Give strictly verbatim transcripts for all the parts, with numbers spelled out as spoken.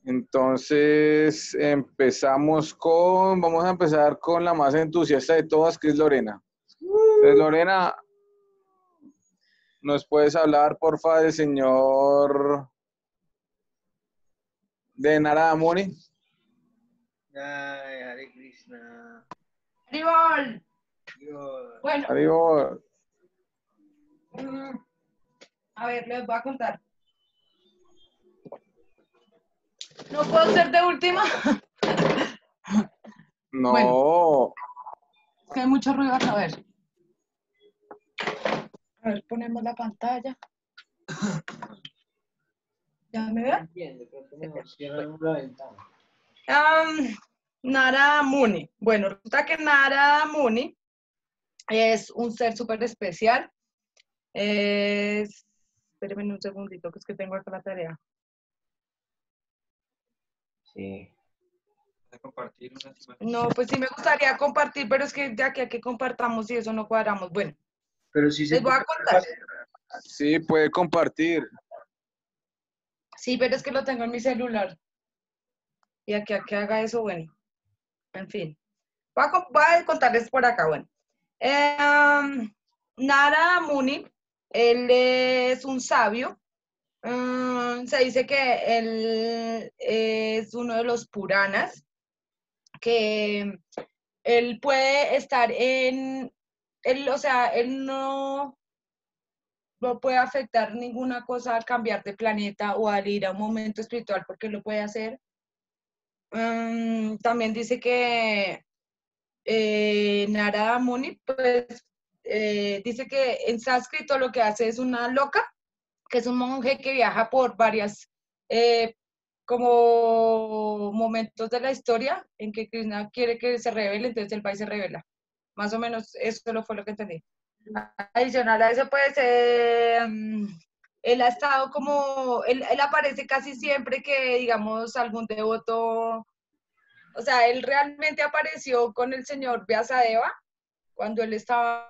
Entonces empezamos con, vamos a empezar con la más entusiasta de todas, que es Lorena. Entonces, Lorena, ¿nos puedes hablar, porfa, del señor de Narada Muni? Ay, Hare Krishna. ¡Haribol! Dios. Bueno, Adiós. mm, a ver, les voy a contar. No puedo ser de última. No. Bueno. Es que hay mucho ruido acá, a ver. A ver, ponemos la pantalla. ¿Ya me ven? Bien, de pronto mejor cierra la ventana. Um, Narada Muni. Bueno, resulta que Narada Muni es un ser súper especial. Es... Espérenme un segundito, que es que tengo acá la tarea. Sí. Compartir una semana. No, pues sí me gustaría compartir, pero es que ya que aquí compartamos y eso no cuadramos. Bueno, Pero sí se les voy a contar. Sí, puede compartir. Sí, pero es que lo tengo en mi celular. Y aquí a que haga eso, bueno. En fin. Voy a, con- voy a contarles por acá, bueno. Eh, um, Narada Muni, él es un sabio. Um, se dice que él es uno de los Puranas, que él puede estar en, él, o sea, él no, no puede afectar ninguna cosa al cambiar de planeta o al ir a un momento espiritual porque lo puede hacer. Um, también dice que eh, Narada Muni, pues eh, dice que en sánscrito lo que hace es una loca, que es un monje que viaja por varias eh, como momentos de la historia en que Krishna quiere que se revele, entonces el país se revela. Más o menos eso lo fue lo que entendí. Adicional a eso, pues, eh, él ha estado como, él, él aparece casi siempre que, digamos, algún devoto, o sea, él realmente apareció con el señor Vyasadeva cuando él estaba.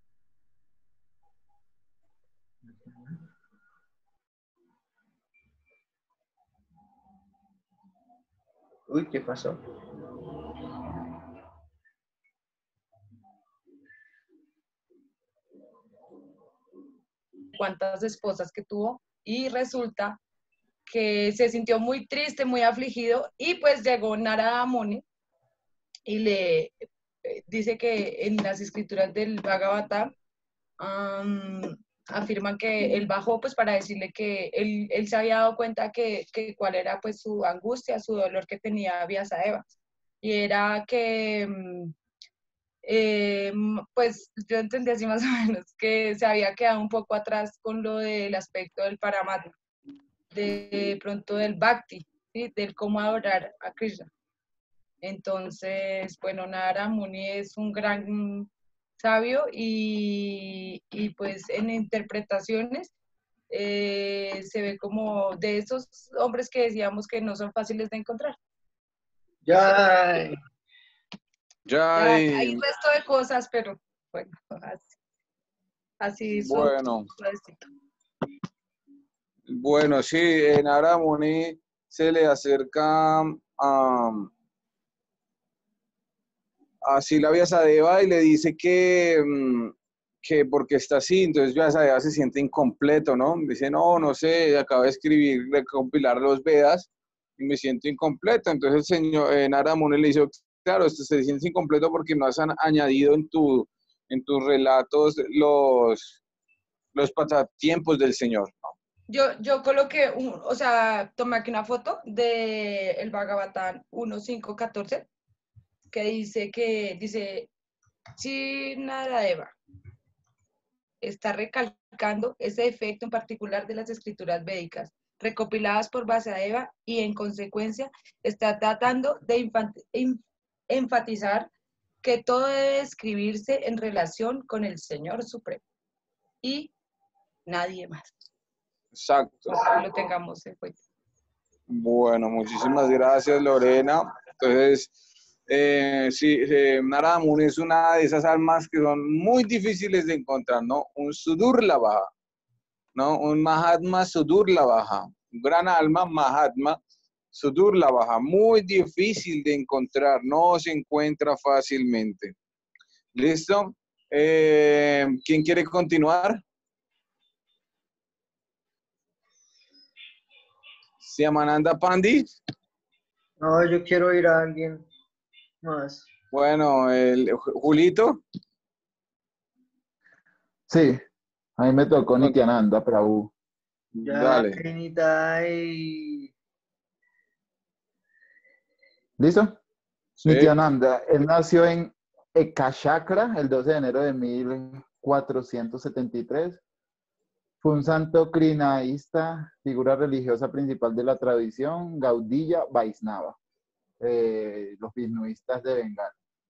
Uy, ¿qué pasó? Cuántas esposas que tuvo y resulta que se sintió muy triste, muy afligido y pues llegó Narada Muni y le eh, dice que en las escrituras del Bhagavatam um, afirman que él bajó pues para decirle que él, él se había dado cuenta que, que cuál era pues su angustia, su dolor que tenía Vyasadeva y era que um, eh, pues yo entendí así más o menos que se había quedado un poco atrás con lo del aspecto del Paramatma, de pronto del Bhakti, ¿sí? Del cómo adorar a Krishna. Entonces, bueno, Narada Muni es un gran sabio y, y pues en interpretaciones eh, se ve como de esos hombres que decíamos que no son fáciles de encontrar. Ya. Ya Ya hay hay, un resto de cosas, pero bueno, así, así son. bueno, bueno, sí, en Narada Muni se le acerca a, a Sila Vyasadeva y le dice que, mm, que porque está así, entonces Vyasadeva se siente incompleto, ¿no? Dice, no, no sé, acabo de escribir, de compilar los Vedas y me siento incompleto. Entonces el señor eh, Narada Muni le dice, claro, esto se siente incompleto porque no has añadido en, tu, en tus relatos los, los pasatiempos del Señor, ¿no? Yo, yo coloqué, un, o sea, tomé aquí una foto de el Bhagavatam uno cinco catorce que dice que, dice, si Naradeva está recalcando ese efecto en particular de las escrituras védicas recopiladas por Vyasadeva y en consecuencia está tratando de enfatizar que todo debe escribirse en relación con el Señor Supremo y nadie más. Exacto. Para que lo tengamos en cuenta. Bueno, muchísimas gracias, Lorena. Entonces, eh, sí, eh, Narada Muni es una de esas almas que son muy difíciles de encontrar, ¿no? Un Sudurlabha, ¿no? Un Mahatma Sudurlabha, un gran alma, Mahatma Sudur, la baja, muy difícil de encontrar, no se encuentra fácilmente. ¿Listo? Eh, ¿Quién quiere continuar? Siamananda Pandi. No, yo quiero ir a alguien más. Bueno, el Julito. Sí, a mí me tocó Con- Nityananda Prabhu. Ya, Dale. Trinidad. ¿Listo? Sí. Nityananda, él nació en Ekashakra el doce de enero de mil cuatrocientos setenta y tres. Fue un santo krinaísta, figura religiosa principal de la tradición Gaudiya Vaisnava, eh, los visnuistas de Bengala.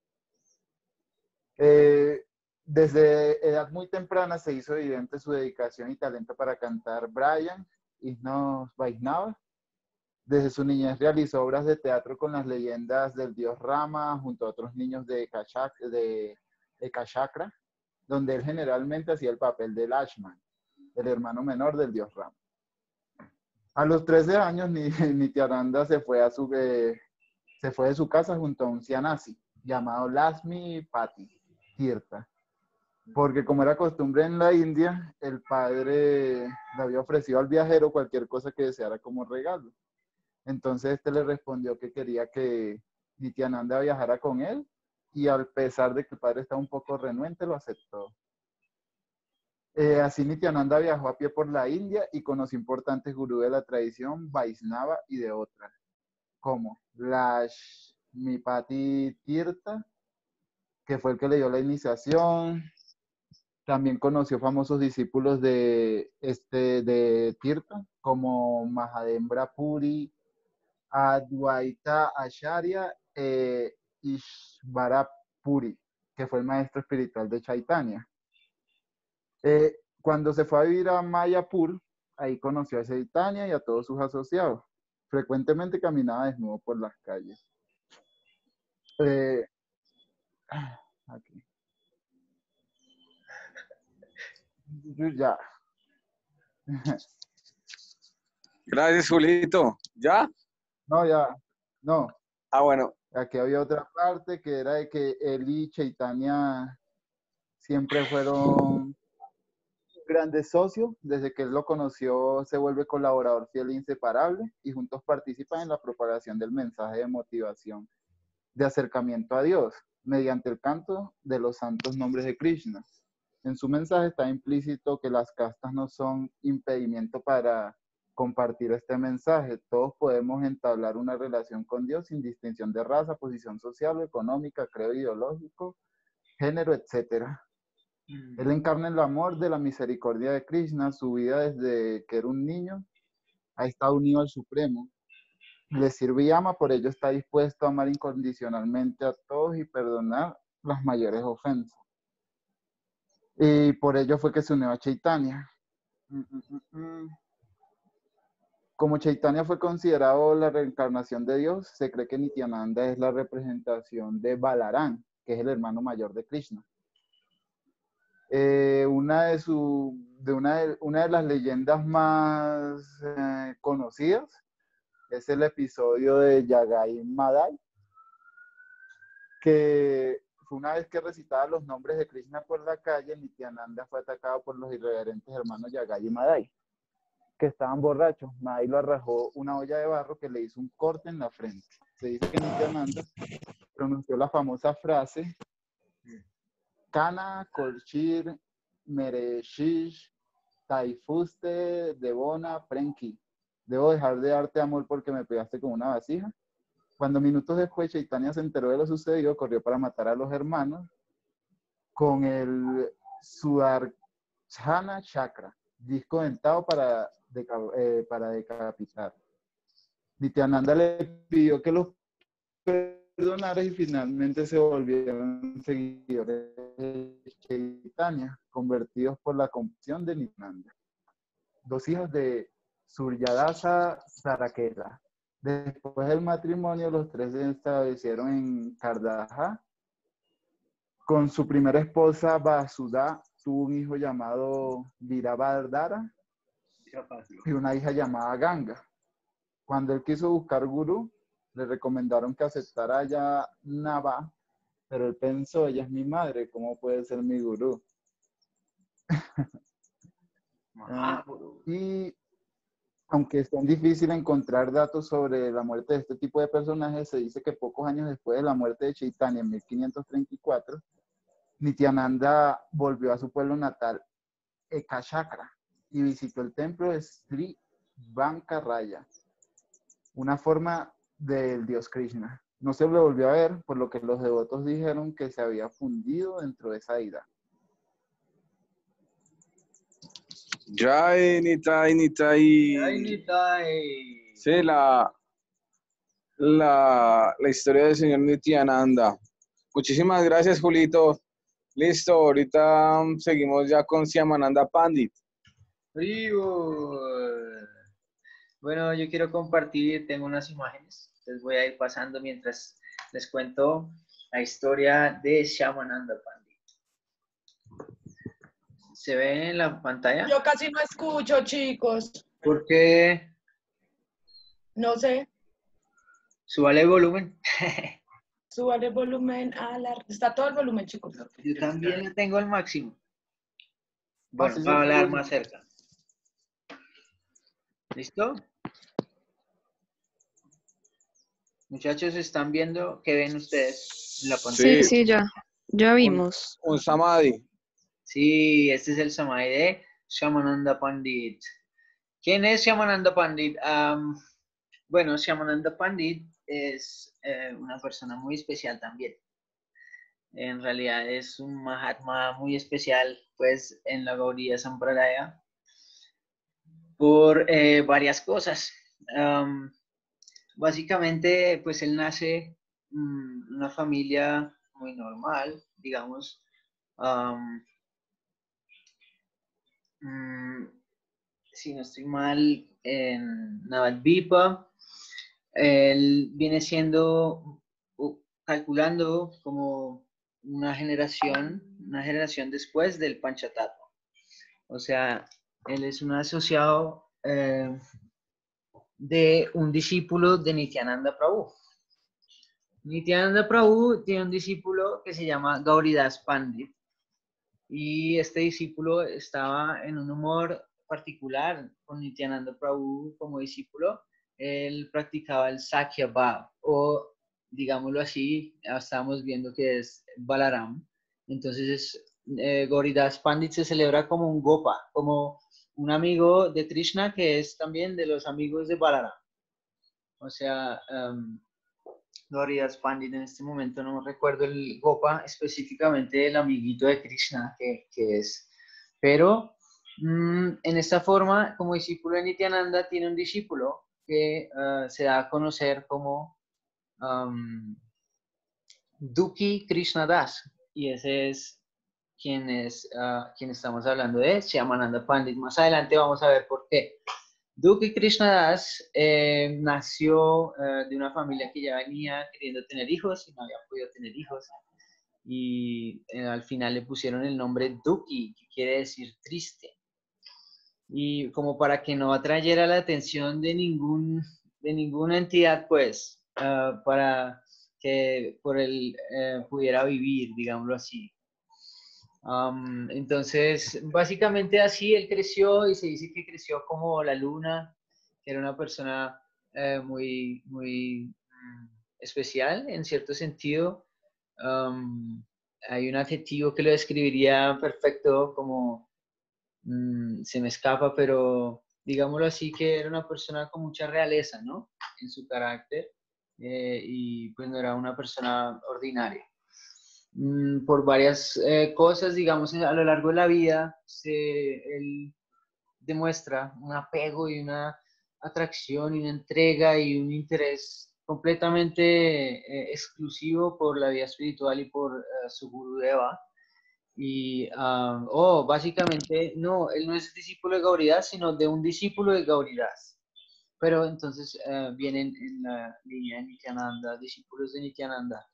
Eh, desde edad muy temprana se hizo evidente su dedicación y talento para cantar Brahman, himnos Vaisnava. Desde su niñez realizó obras de teatro con las leyendas del dios Rama junto a otros niños de Ekashak- de Ekashakra, donde él generalmente hacía el papel de Lakshman, el hermano menor del dios Rama. A los trece años, Ni- Nityananda se fue, a su, eh, se fue de su casa junto a un Sianasi llamado Lasmi Pati Tirtha, porque como era costumbre en la India, el padre le había ofrecido al viajero cualquier cosa que deseara como regalo. Entonces este le respondió que quería que Nityananda viajara con él y a pesar de que el padre estaba un poco renuente, lo aceptó. Eh, así Nityananda viajó a pie por la India y conoció importantes gurús de la tradición Vaisnava y de otras, como Lakshmipati Tirtha, que fue el que le dio la iniciación. También conoció famosos discípulos de, este, de Tirtha, como Mahadembra Puri, Advaita Acharya e Ishvara Puri, que fue el maestro espiritual de Chaitanya. Eh, cuando se fue a vivir a Mayapur, ahí conoció a Chaitanya y a todos sus asociados. Frecuentemente caminaba desnudo por las calles. Eh, aquí. Ya. Gracias, Julito. ¿Ya? No, ya. No. Ah, bueno. Aquí había otra parte que era de que él y Chaitanya siempre fueron grandes socios. Desde que él lo conoció, se vuelve colaborador fiel e inseparable y juntos participan en la propagación del mensaje de motivación, de acercamiento a Dios, mediante el canto de los santos nombres de Krishna. En su mensaje está implícito que las castas no son impedimento para compartir este mensaje. Todos podemos entablar una relación con Dios sin distinción de raza, posición social o económica, credo ideológico, género, etcétera. Él encarna el amor de la misericordia de Krishna. Su vida desde que era un niño ha estado unido al Supremo. Le sirve y ama, por ello está dispuesto a amar incondicionalmente a todos y perdonar las mayores ofensas. Y por ello fue que se unió a Chaitanya. Como Chaitanya fue considerado la reencarnación de Dios, se cree que Nityananda es la representación de Balaram, que es el hermano mayor de Krishna. Eh, una, de su, de una, de, una de las leyendas más eh, conocidas es el episodio de Yagai Madai, que fue una vez que recitaba los nombres de Krishna por la calle, Nityananda fue atacado por los irreverentes hermanos Yagai y Madai, que estaban borrachos. Madai lo arrojó una olla de barro que le hizo un corte en la frente. Se dice que Nityananda pronunció la famosa frase Kana Kolchir Mereshish Taifuste Devona Prenki. Debo dejar de darte amor porque me pegaste con una vasija. Cuando minutos después Chaitanya se enteró de lo sucedido, corrió para matar a los hermanos con el Sudarshana Chakra, disco dentado para, deca eh, para decapitar. Nityananda le pidió que los perdonara y finalmente se volvieron seguidores de Chaitanya, convertidos por la compasión de Nityananda. Dos hijos de Suryadasa Sarakela. Después del matrimonio, los tres se establecieron en Kardaha. Con su primera esposa, Vasudha, tuvo un hijo llamado Virabhadra y una hija llamada Ganga. Cuando él quiso buscar gurú, le recomendaron que aceptara ya Nava, pero él pensó, ella es mi madre, ¿cómo puede ser mi gurú? Ah, Y aunque es tan difícil encontrar datos sobre la muerte de este tipo de personajes, se dice que pocos años después de la muerte de Chaitanya en mil quinientos treinta y cuatro, Nityananda volvió a su pueblo natal, Ekashakra, y visitó el templo de Sri Bankaraya, una forma del dios Krishna. No se lo volvió a ver, por lo que los devotos dijeron que se había fundido dentro de esa ira. Jai Nitai Nitai. Ay, Nitai. Sí, la, la, la historia del señor Nityananda. Muchísimas gracias, Julito. Listo, ahorita um, seguimos ya con Shyamananda Pandit. Frío. Bueno, yo quiero compartir, tengo unas imágenes, les voy a ir pasando mientras les cuento la historia de Shyamananda Pandit. ¿Se ve en la pantalla? Yo casi no escucho, chicos. ¿Por qué? No sé. Súbale el volumen. Suban el volumen a la... Está todo el volumen, chicos. Yo también le tengo al máximo. Bueno, Así voy a se hablar puede. más cerca. ¿Listo? Muchachos, ¿están viendo? ¿Qué ven ustedes en la pantalla? Sí, sí, ya, ya Un, vimos. un Samadhi. Sí, este es el Samadhi de Shyamananda Pandit. ¿Quién es Shyamananda Pandit? Um, bueno, Shyamananda Pandit es eh, una persona muy especial también. En realidad es un Mahatma muy especial, pues, en la Gaudiya Sampradaya por eh, varias cosas. Um, básicamente, pues, él nace en um, una familia muy normal, digamos. Um, um, si no estoy mal, en Navadvipa. Él viene siendo, uh, calculando como una generación, una generación después del Panchatattva. O sea, él es un asociado eh, de un discípulo de Nityananda Prabhu. Nityananda Prabhu tiene un discípulo que se llama Gauridas Pandit. Y este discípulo estaba en un humor particular con Nityananda Prabhu como discípulo. Él practicaba el Sakya Bhav, o digámoslo así, estamos viendo que es Balaram. Entonces, eh, Gauridas Pandit se celebra como un Gopa, como un amigo de Krishna que es también de los amigos de Balaram. O sea, um, Gauridas Pandit en este momento no recuerdo el Gopa específicamente el amiguito de Krishna que, que es, pero mmm, en esta forma como discípulo de Nityananda tiene un discípulo que uh, se da a conocer como um, Duki Krishnadas, y ese es quien es uh, quien estamos hablando de Shyamananda Pandit. Más adelante vamos a ver por qué. Duki Krishnadas eh, nació eh, de una familia que ya venía queriendo tener hijos y no había podido tener hijos. Y eh, al final le pusieron el nombre Duki, que quiere decir triste. Y como para que no atrayera la atención de, ningún, de ninguna entidad, pues, uh, para que por él eh, pudiera vivir, digámoslo así. Um, entonces, básicamente así él creció y se dice que creció como la luna, que era una persona eh, muy, muy um, especial en cierto sentido. Um, hay un adjetivo que lo describiría perfecto como, um, se me escapa, pero digámoslo así, que era una persona con mucha realeza, ¿no? En su carácter eh, y pues no era una persona ordinaria. Por varias eh, cosas, digamos, a lo largo de la vida, se, él demuestra un apego y una atracción y una entrega y un interés completamente eh, exclusivo por la vida espiritual y por uh, su Gurudeva. Y, um, oh, básicamente, no, él no es discípulo de Gauridas, sino de un discípulo de Gauridas. Pero entonces uh, vienen en la línea de Nityananda, discípulos de Nityananda.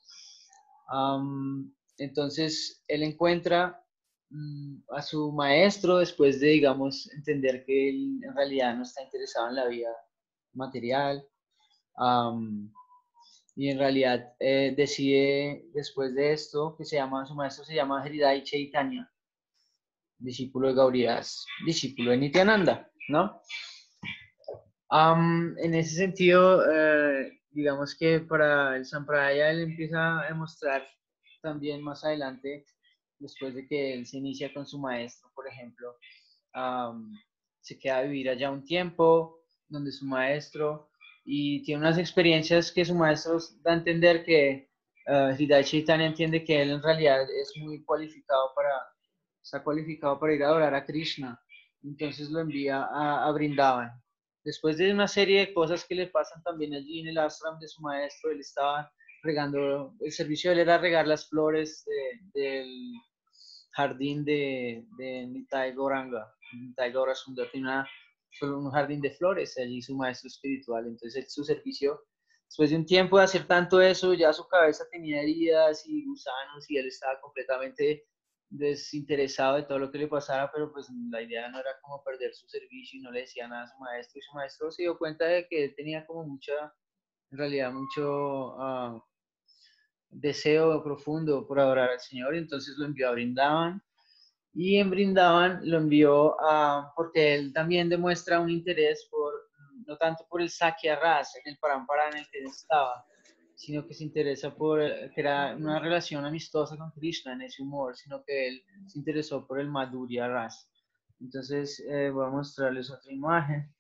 Um, entonces, él encuentra um, a su maestro después de, digamos, entender que él en realidad no está interesado en la vida material. Um, y en realidad eh, decide después de esto, que se llama, su maestro se llama Hridaya Chaitanya, discípulo de Gauridas, discípulo de Nityananda, ¿no? Um, en ese sentido, eh, digamos que para el Sampradaya él empieza a demostrar también más adelante, después de que él se inicia con su maestro, por ejemplo, um, se queda a vivir allá un tiempo, donde su maestro, y tiene unas experiencias que su maestro da a entender que uh, Hridaya Chaitanya entiende que él en realidad es muy cualificado para, está cualificado para ir a adorar a Krishna, entonces lo envía a, a Vrindavan. Después de una serie de cosas que le pasan también allí en el ashram de su maestro, él estaba regando, el servicio de él era regar las flores de, del jardín de, de Nitai Gauranga. Nitai Gaura Sundar tiene una, un jardín de flores, allí su maestro espiritual. Entonces, él, su servicio, después de un tiempo de hacer tanto eso, ya su cabeza tenía heridas y gusanos y él estaba completamente desinteresado de todo lo que le pasara, pero pues la idea no era como perder su servicio y no le decía nada a su maestro, y su maestro se dio cuenta de que él tenía como mucha, en realidad mucho uh, deseo profundo por adorar al Señor, y entonces lo envió a Vrindavan, y en Vrindavan lo envió a, porque él también demuestra un interés por, no tanto por el Sakya Ras, en el Parampara en el que él estaba, sino que se interesa por, que era una relación amistosa con Krishna en ese humor, sino que él se interesó por el Madhurya Ras. Entonces, eh, voy a mostrarles otra imagen.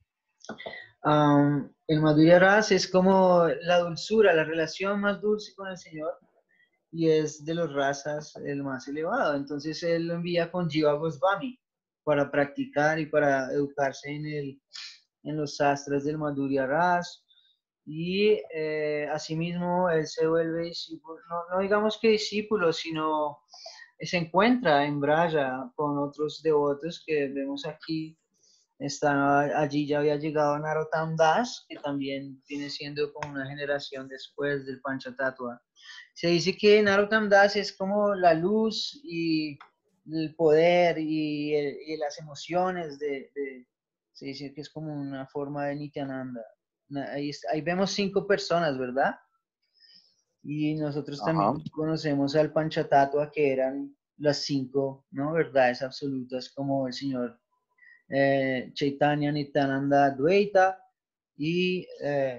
Um, el Madhurya Ras es como la dulzura, la relación más dulce con el Señor, y es de los rasas el más elevado. Entonces, él lo envía con Jiva Goswami para practicar y para educarse en, el, en los sastras del Madhurya Ras. Y eh, asimismo él se vuelve discípulo, no, no digamos que discípulo, sino se encuentra en Braya con otros devotos que vemos aquí. Está, allí ya había llegado Narottam Das, que también viene siendo como una generación después del Panchatattva. Se dice que Narottam Das es como la luz y el poder y, el, y las emociones de, de, se dice que es como una forma de Nityananda. Ahí, ahí vemos cinco personas, ¿verdad? Y nosotros Ajá. también conocemos al Panchatattva, que eran las cinco, ¿no? Verdades absolutas, como el Señor eh, Chaitanya, Nityananda, Advaita, y eh,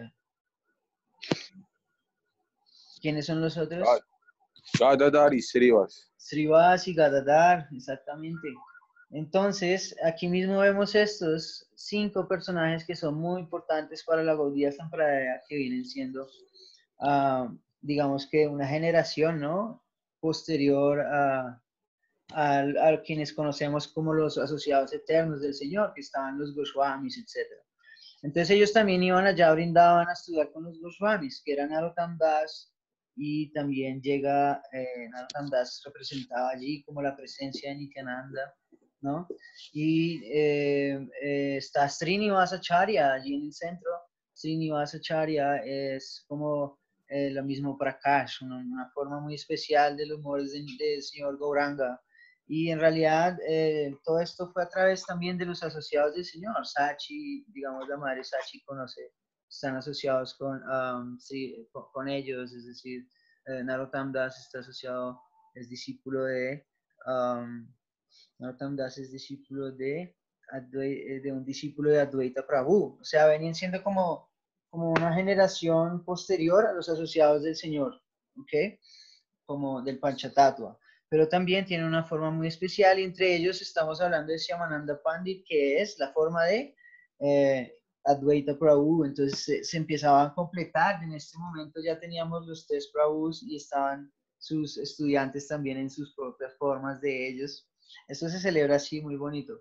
¿quiénes son los otros? Gadadhar y Srivas. Srivas y Gadadhar, exactamente. Entonces, aquí mismo vemos estos cinco personajes que son muy importantes para la Gaudiya Sampradaya, que vienen siendo, uh, digamos que una generación, ¿no? Posterior a, a, a quienes conocemos como los asociados eternos del Señor, que estaban los Goswamis, etcétera. Entonces ellos también iban allá, brindaban a estudiar con los Goswamis, que eran Narottam Das, y también llega, eh, Narottam Das representaba allí como la presencia de Nityananda, ¿no? Y eh, eh, está Srinivasacharya allí en el centro. Srinivasacharya es como eh, lo mismo Prakash, una, una forma muy especial del humor del, del señor Gauranga. Y en realidad eh, todo esto fue a través también de los asociados del Señor. Sachi, digamos, la madre Sachi conoce, están asociados con, um, sí, con, con ellos, es decir, eh, Narottam Das está asociado, es discípulo de, um, Narottam Das es discípulo de, de un discípulo de Advaita Prabhu. O sea, venían siendo como, como una generación posterior a los asociados del Señor, ¿ok? Como del Panchatattva. Pero también tiene una forma muy especial, y entre ellos estamos hablando de Shyamananda Pandit, que es la forma de eh, Advaita Prabhu. Entonces se, se empezaba a completar. En este momento ya teníamos los tres Prabhus y estaban sus estudiantes también en sus propias formas de ellos. Esto se celebra así, muy bonito.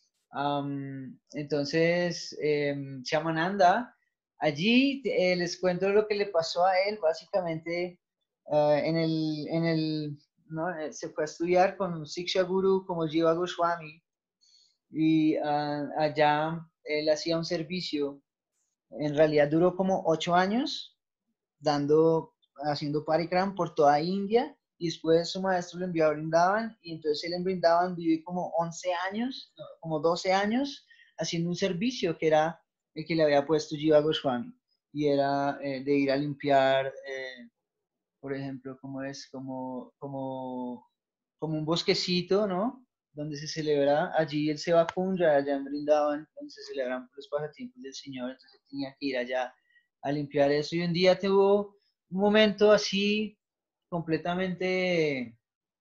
Um, entonces, eh, Shyamananda, allí eh, les cuento lo que le pasó a él, básicamente. Uh, en el, en el, ¿no? Se fue a estudiar con un Siksha Guru como Jiva Goswami, y uh, allá él hacía un servicio. En realidad duró como ocho años dando, haciendo parikram por toda India, y después su maestro lo envió a Vrindavan, y entonces él en Vrindavan vivió como once años, no, como doce años haciendo un servicio que era el que le había puesto Jiva Goswami, y era eh, de ir a limpiar, eh, por ejemplo, como es, como, como, como un bosquecito, ¿no? Donde se celebra allí el Seva Kundra, allá en Brindavan, donde se celebran los pasatiempos del Señor, entonces tenía que ir allá a limpiar eso, y un día tuvo un momento así completamente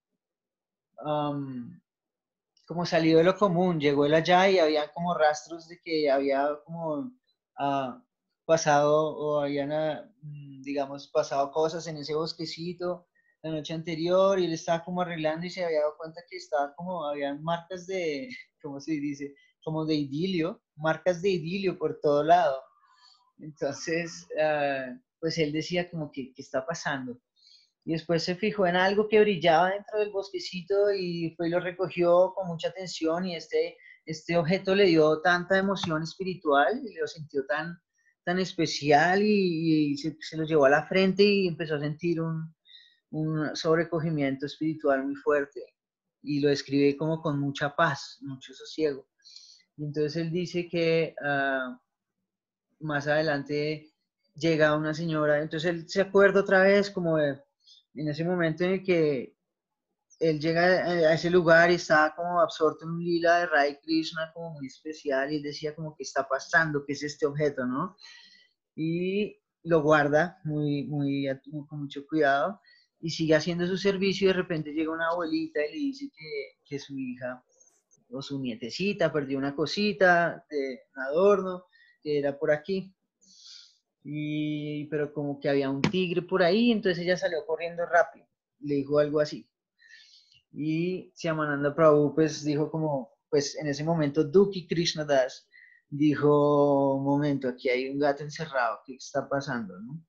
um, como salido de lo común. Llegó él allá y había como rastros de que había como uh, pasado o habían, uh, digamos, pasado cosas en ese bosquecito la noche anterior, y él estaba como arreglando y se había dado cuenta que estaba como, habían marcas de, ¿cómo se dice? Como de idilio, marcas de idilio por todo lado. Entonces, uh, pues él decía como que, ¿qué está pasando? Y después se fijó en algo que brillaba dentro del bosquecito y fue y lo recogió con mucha atención, y este, este objeto le dio tanta emoción espiritual y lo sintió tan, tan especial, y, y se, se lo llevó a la frente y empezó a sentir un, un sobrecogimiento espiritual muy fuerte, y lo describe como con mucha paz, mucho sosiego. Y entonces él dice que uh, más adelante llega una señora, entonces él se acuerda otra vez como de, en ese momento en el que él llega a ese lugar y estaba como absorto en un lila de Radha Krishna como muy especial, y él decía como, ¿qué está pasando? ¿Qué es este objeto, no? Y lo guarda muy, muy, con mucho cuidado y sigue haciendo su servicio, y de repente llega una abuelita y le dice que, que su hija o su nietecita perdió una cosita de un adorno que era por aquí. Y, pero como que había un tigre por ahí, entonces ella salió corriendo rápido, le dijo algo así. Y Shyamananda Prabhu pues dijo como, pues en ese momento Dukhi Krishna Das dijo, un momento, aquí hay un gato encerrado, ¿qué está pasando? ¿No?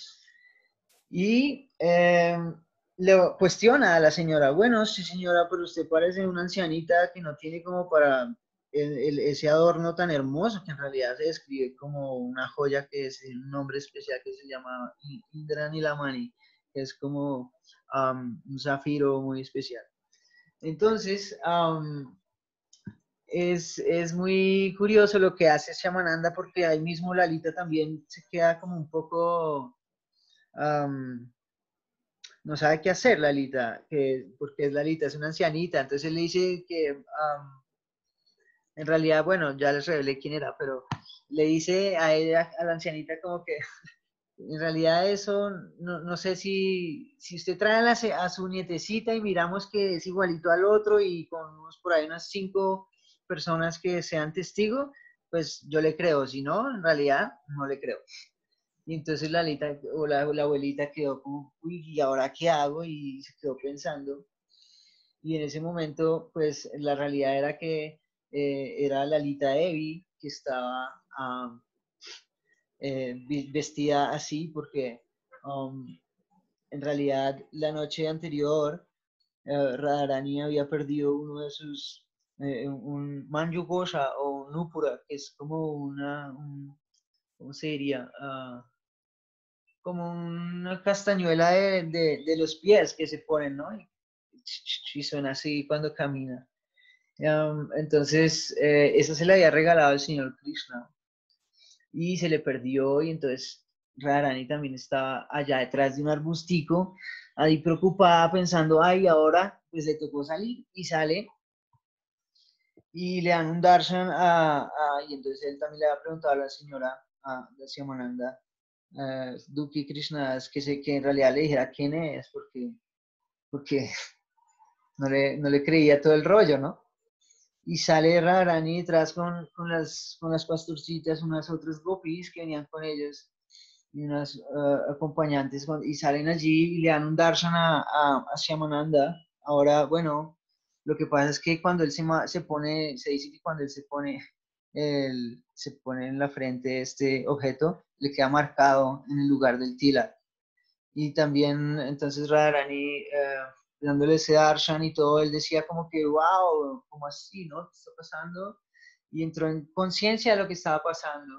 Y eh, le cuestiona a la señora, bueno, sí señora, pero usted parece una ancianita que no tiene como para el, el, ese adorno tan hermoso, que en realidad se describe como una joya, que es un nombre especial que se llama Indranilamani, que es como um, un zafiro muy especial. Entonces, um, es, es muy curioso lo que hace Shyamananda, porque ahí mismo Lalita también se queda como un poco... Um, no sabe qué hacer Lalita, que, porque es Lalita, es una ancianita, entonces él le dice que um, en realidad, bueno, ya les revelé quién era, pero le dice a ella, a la ancianita, como que en realidad eso, no, no sé si, si usted trae a, la, a su nietecita y miramos que es igualito al otro, y con unos, por ahí unas cinco personas que sean testigos, pues yo le creo, si no, en realidad no le creo. Y entonces la, Lita, o la, la abuelita quedó como, uy, ¿y ahora qué hago? Y se quedó pensando. Y en ese momento, pues la realidad era que eh, era Lalita Devi que estaba um, eh, vestida así, porque um, en realidad la noche anterior eh, Radharani había perdido uno de sus, eh, un Manju Gosha o un Nupura, que es como una, un, ¿cómo se diría? Uh, como una castañuela de, de, de, los pies que se ponen, ¿no? Y, y suena así cuando camina. Um, entonces, eh, eso se le había regalado al señor Krishna y se le perdió, y entonces Radharani también estaba allá detrás de un arbustico, ahí preocupada, pensando, ay, ahora pues le tocó salir, y sale y le dan un darshan a, a y entonces él también le ha preguntado a la señora, a la Shyamananda, Uh, Dukhi Krishna, que, sé, que en realidad le dijera quién es, porque, porque no, le, no le creía todo el rollo, ¿no? Y sale Radharani detrás con, con, las, con las pastorcitas, unas otras gopis que venían con ellos, y unas uh, acompañantes, con, y salen allí y le dan un darshan a, a, a Shyamananda. Ahora, bueno, lo que pasa es que cuando él se, se pone, se dice que cuando él se pone, el, se pone en la frente este objeto, le queda marcado en el lugar del tila. Y también, entonces Radharani, eh, dándole ese darshan y todo, él decía como que, wow, ¿cómo así, no? ¿Qué está pasando? Y entró en conciencia de lo que estaba pasando.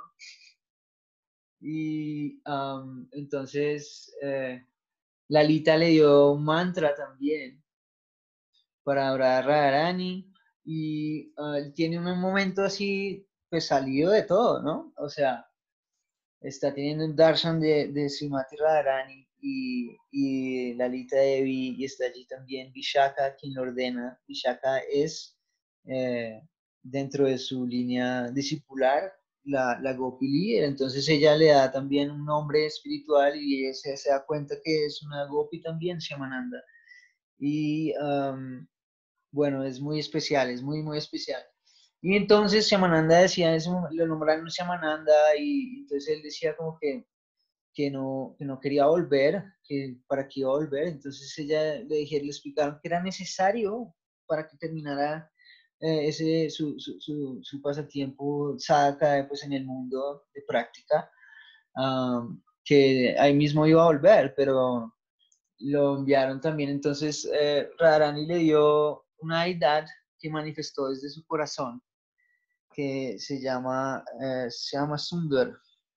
Y um, entonces eh, Lalita le dio un mantra también para orar a Radharani, y uh, tiene un momento así pues salido de todo, ¿no? O sea, está teniendo un darshan de, de Srimati Radharani y, y Lalita Devi, y está allí también Vishaka, quien lo ordena. Vishaka es, eh, dentro de su línea discipular, la, la Gopi líder, entonces ella le da también un nombre espiritual y ella se, se da cuenta que es una Gopi también, Shyamananda. Y um, bueno, es muy especial, es muy, muy especial. Y entonces Shyamananda decía, eso, lo nombraron Shyamananda, y entonces él decía como que, que, no, que no quería volver, que para qué iba a volver. Entonces ella le dijeron, le explicaron que era necesario para que terminara eh, ese, su, su, su, su pasatiempo sadhaka, pues, en el mundo de práctica, um, que ahí mismo iba a volver, pero lo enviaron también. Entonces eh, Radharani le dio una deidad que manifestó desde su corazón, que se llama, eh, se llama Sundar.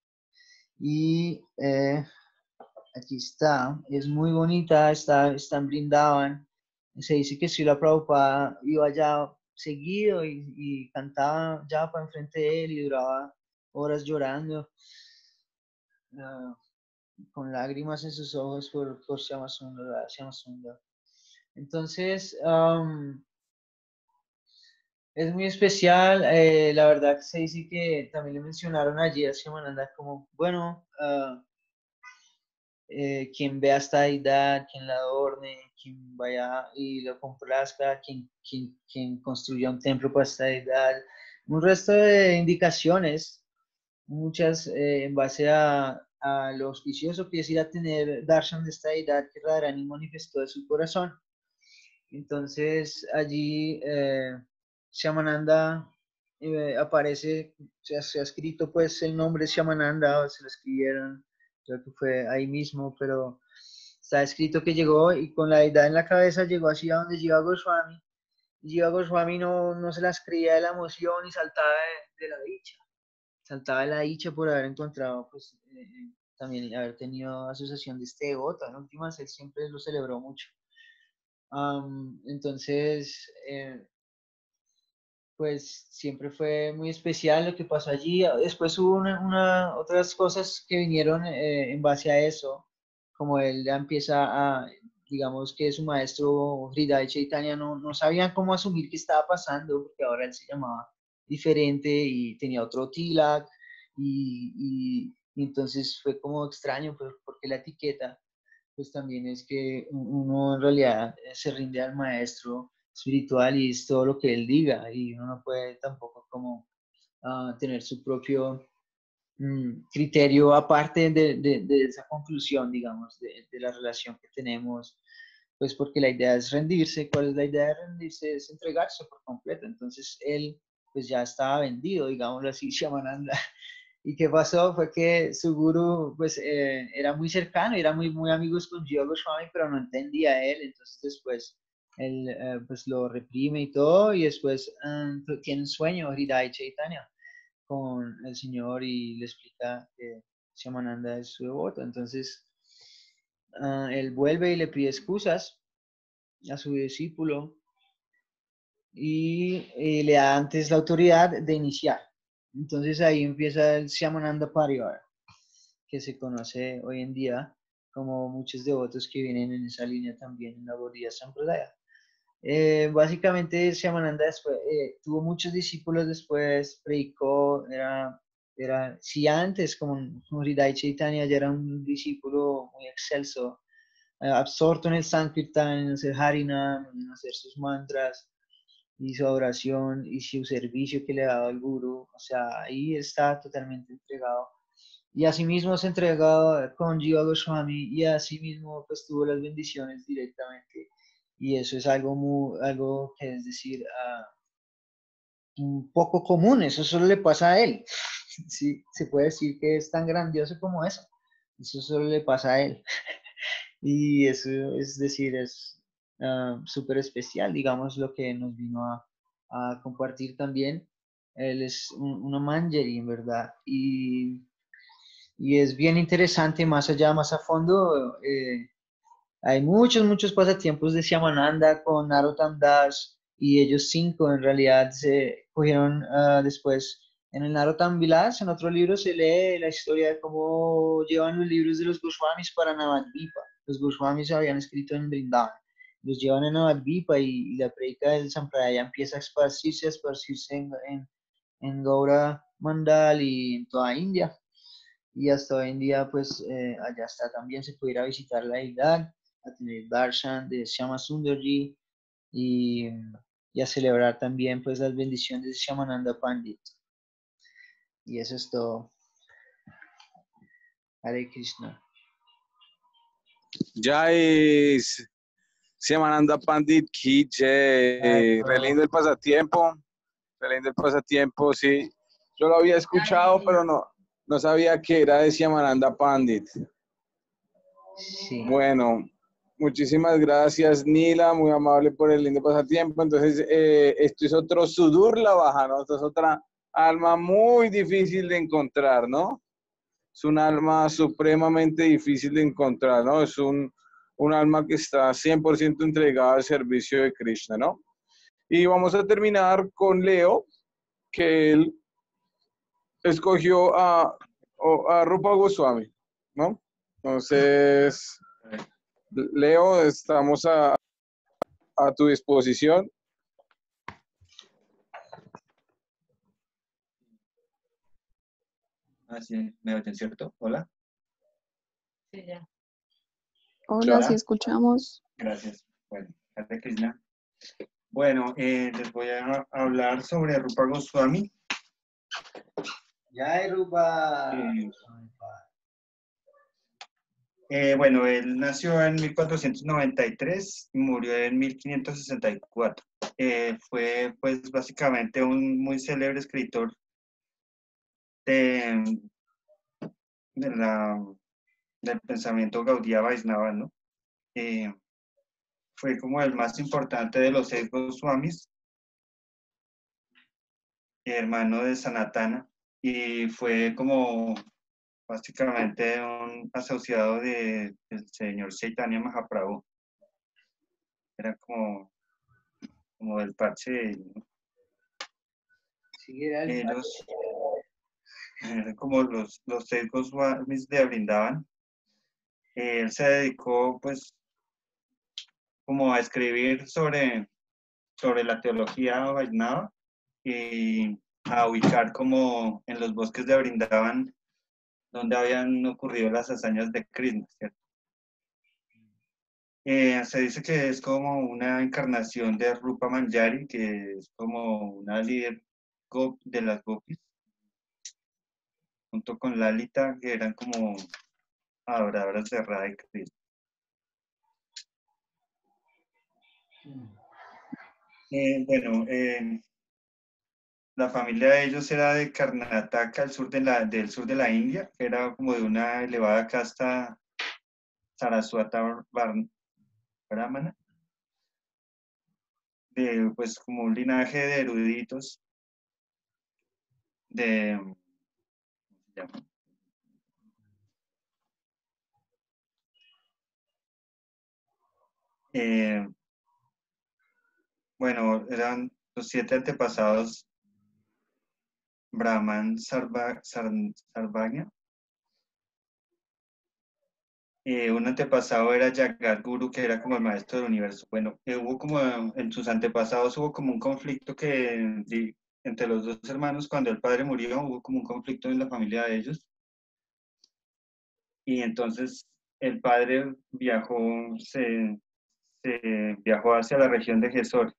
Y eh, aquí está, es muy bonita, está, está en Brindavan. Se dice que Srila Prabhupada iba allá seguido y, y cantaba ya para enfrente de él y duraba horas llorando, uh, con lágrimas en sus ojos por, por Shama Sundar, Shama Sundar. Entonces, um, es muy especial. Eh, la verdad que se dice que también le mencionaron allí a Shyamananda como, bueno, uh, eh, quien vea esta deidad, quien la adorne, quien vaya y lo complazca, quien, quien, quien construya un templo para esta deidad, un resto de indicaciones, muchas eh, en base a, a lo auspicioso que es ir a tener darshan de esta deidad que Radharani manifestó de su corazón. Entonces allí eh, Shyamananda eh, aparece, se ha, se ha escrito pues el nombre Shyamananda, o se lo escribieron, creo que fue ahí mismo, pero está escrito que llegó y con la deidad en la cabeza llegó así a donde Jiva Goswami. Y Jiva Goswami no, no se las creía de la emoción y saltaba de, de la dicha, saltaba de la dicha por haber encontrado, pues eh, también haber tenido asociación de este devoto. En últimas él siempre lo celebró mucho. Um, entonces, eh, pues siempre fue muy especial lo que pasó allí. Después hubo una, una, otras cosas que vinieron eh, en base a eso, como él ya empieza a, digamos que su maestro Hridaya Chaitanya no, no sabían cómo asumir qué estaba pasando, porque ahora él se llamaba diferente y tenía otro tilak, y, y, y entonces fue como extraño, pues, porque la etiqueta pues también es que uno en realidad se rinde al maestro espiritual y es todo lo que él diga, y uno no puede tampoco como uh, tener su propio um, criterio aparte de, de, de, esa conclusión, digamos, de, de la relación que tenemos, pues porque la idea es rendirse. ¿Cuál es la idea de rendirse? Es entregarse por completo. Entonces él pues ya estaba vendido, digámoslo así, Shyamananda. ¿Y qué pasó? Fue que su gurú pues eh, era muy cercano, era muy, muy amigos con Jiva Goswami, pero no entendía a él. Entonces después él eh, pues lo reprime y todo, y después um, tiene un sueño, Hridaya Chaitanya, con el Señor, y le explica que Shyamananda es su devoto. Entonces uh, él vuelve y le pide excusas a su discípulo y, y le da antes la autoridad de iniciar. Entonces ahí empieza el Shyamananda Parivar, que se conoce hoy en día como muchos devotos que vienen en esa línea también en la Gaudiya Sampradaya. Eh, básicamente Shyamananda después, eh, tuvo muchos discípulos después, predicó, era, era si antes como Hridaya Chaitanya ya era un discípulo muy excelso, eh, absorto en el Sankirtan, en hacer Harinam, en hacer sus mantras, y su adoración y su servicio que le daba al gurú, o sea, ahí está totalmente entregado. Y asimismo se entregado con Jiva Goswami, y asimismo pues tuvo las bendiciones directamente. Y eso es algo, muy, algo que es decir, uh, un poco común, eso solo le pasa a él. Sí, se puede decir que es tan grandioso como eso. Eso solo le pasa a él. Y eso es decir, es uh, súper especial, digamos, lo que nos vino a, a compartir también. Él es un, una manjari, en verdad. Y, y es bien interesante, más allá, más a fondo. Eh, hay muchos, muchos pasatiempos de Shyamananda con Narottam Das, y ellos cinco en realidad se cogieron uh, después En el Narottam Vilas, en otro libro, se lee la historia de cómo llevan los libros de los Goswamis para Navadvipa. Los Goswamis habían escrito en Vrindavan. Los llevan a Navadvipa y, y la predica del Sampradaya empieza a esparcirse, a esparcirse en, en, en Gaura Mandal y en toda India. Y hasta hoy en día, pues, eh, allá está también, se puede ir a visitar la deidad, a tener darshan de Shama Sundarji y, y a celebrar también, pues, las bendiciones de Shamananda Pandit. Y eso es todo. Hare Krishna. Jai Shamananda Pandit ki jai. Re lindo el pasatiempo, re lindo el pasatiempo, sí. Yo lo había escuchado, pero no, no sabía que era de Shamananda Pandit. Sí. Bueno, muchísimas gracias, Nila, muy amable por el lindo pasatiempo. Entonces, eh, esto es otro Sudur la Baja, ¿no? Esto es otra alma muy difícil de encontrar, ¿no? Es un alma supremamente difícil de encontrar, ¿no? Es un, un alma que está cien por ciento entregada al servicio de Krishna, ¿no? Y vamos a terminar con Leo, que él escogió a, a Rupa Goswami, ¿no? Entonces, Leo, estamos a, a tu disposición. Así me oyen, ¿cierto? Hola. Sí, ya. Hola, Hola. si escuchamos. Gracias. Bueno, Hare Krishna. Bueno, eh, les voy a hablar sobre Rupa Goswami. Jai Rupa. Eh, eh, bueno, él nació en mil cuatrocientos noventa y tres y murió en mil quinientos sesenta y cuatro. Eh, fue, pues, básicamente un muy célebre escritor de, de la, del pensamiento Gaudiya Vaisnava, ¿no? Eh, fue como el más importante de los seis Goswamis, hermano de Sanatana, y fue como básicamente un asociado de, del señor Chaitanya Mahaprabhu. Era como, como del parche de él, ¿no? Sí, era el Ellos eran como los, los seis Goswamis de Vrindavan. Él se dedicó pues como a escribir sobre, sobre la teología Vaisnava y a ubicar como en los bosques de Vrindavan donde habían ocurrido las hazañas de Krishna, ¿cierto? Eh, se dice que es como una encarnación de Rupa Manjari, que es como una líder gop de las gopis, junto con Lalita, que eran como adoradoras de Radha y Krishna. Eh, bueno, eh, la familia de ellos era de Karnataka, al sur de la, del sur de la India, que era como de una elevada casta Saraswata Brahmana, de pues como un linaje de eruditos, de, ¿cómo se llama? Eh, bueno, eran los siete antepasados Brahman Sarva, Sar, Sarvagna. Eh, un antepasado era Jagat Guru, que era como el maestro del universo. Bueno, eh, hubo como en sus antepasados hubo como un conflicto que di, entre los dos hermanos, cuando el padre murió, hubo como un conflicto en la familia de ellos. Y entonces el padre viajó, se, se viajó hacia la región de Gesor.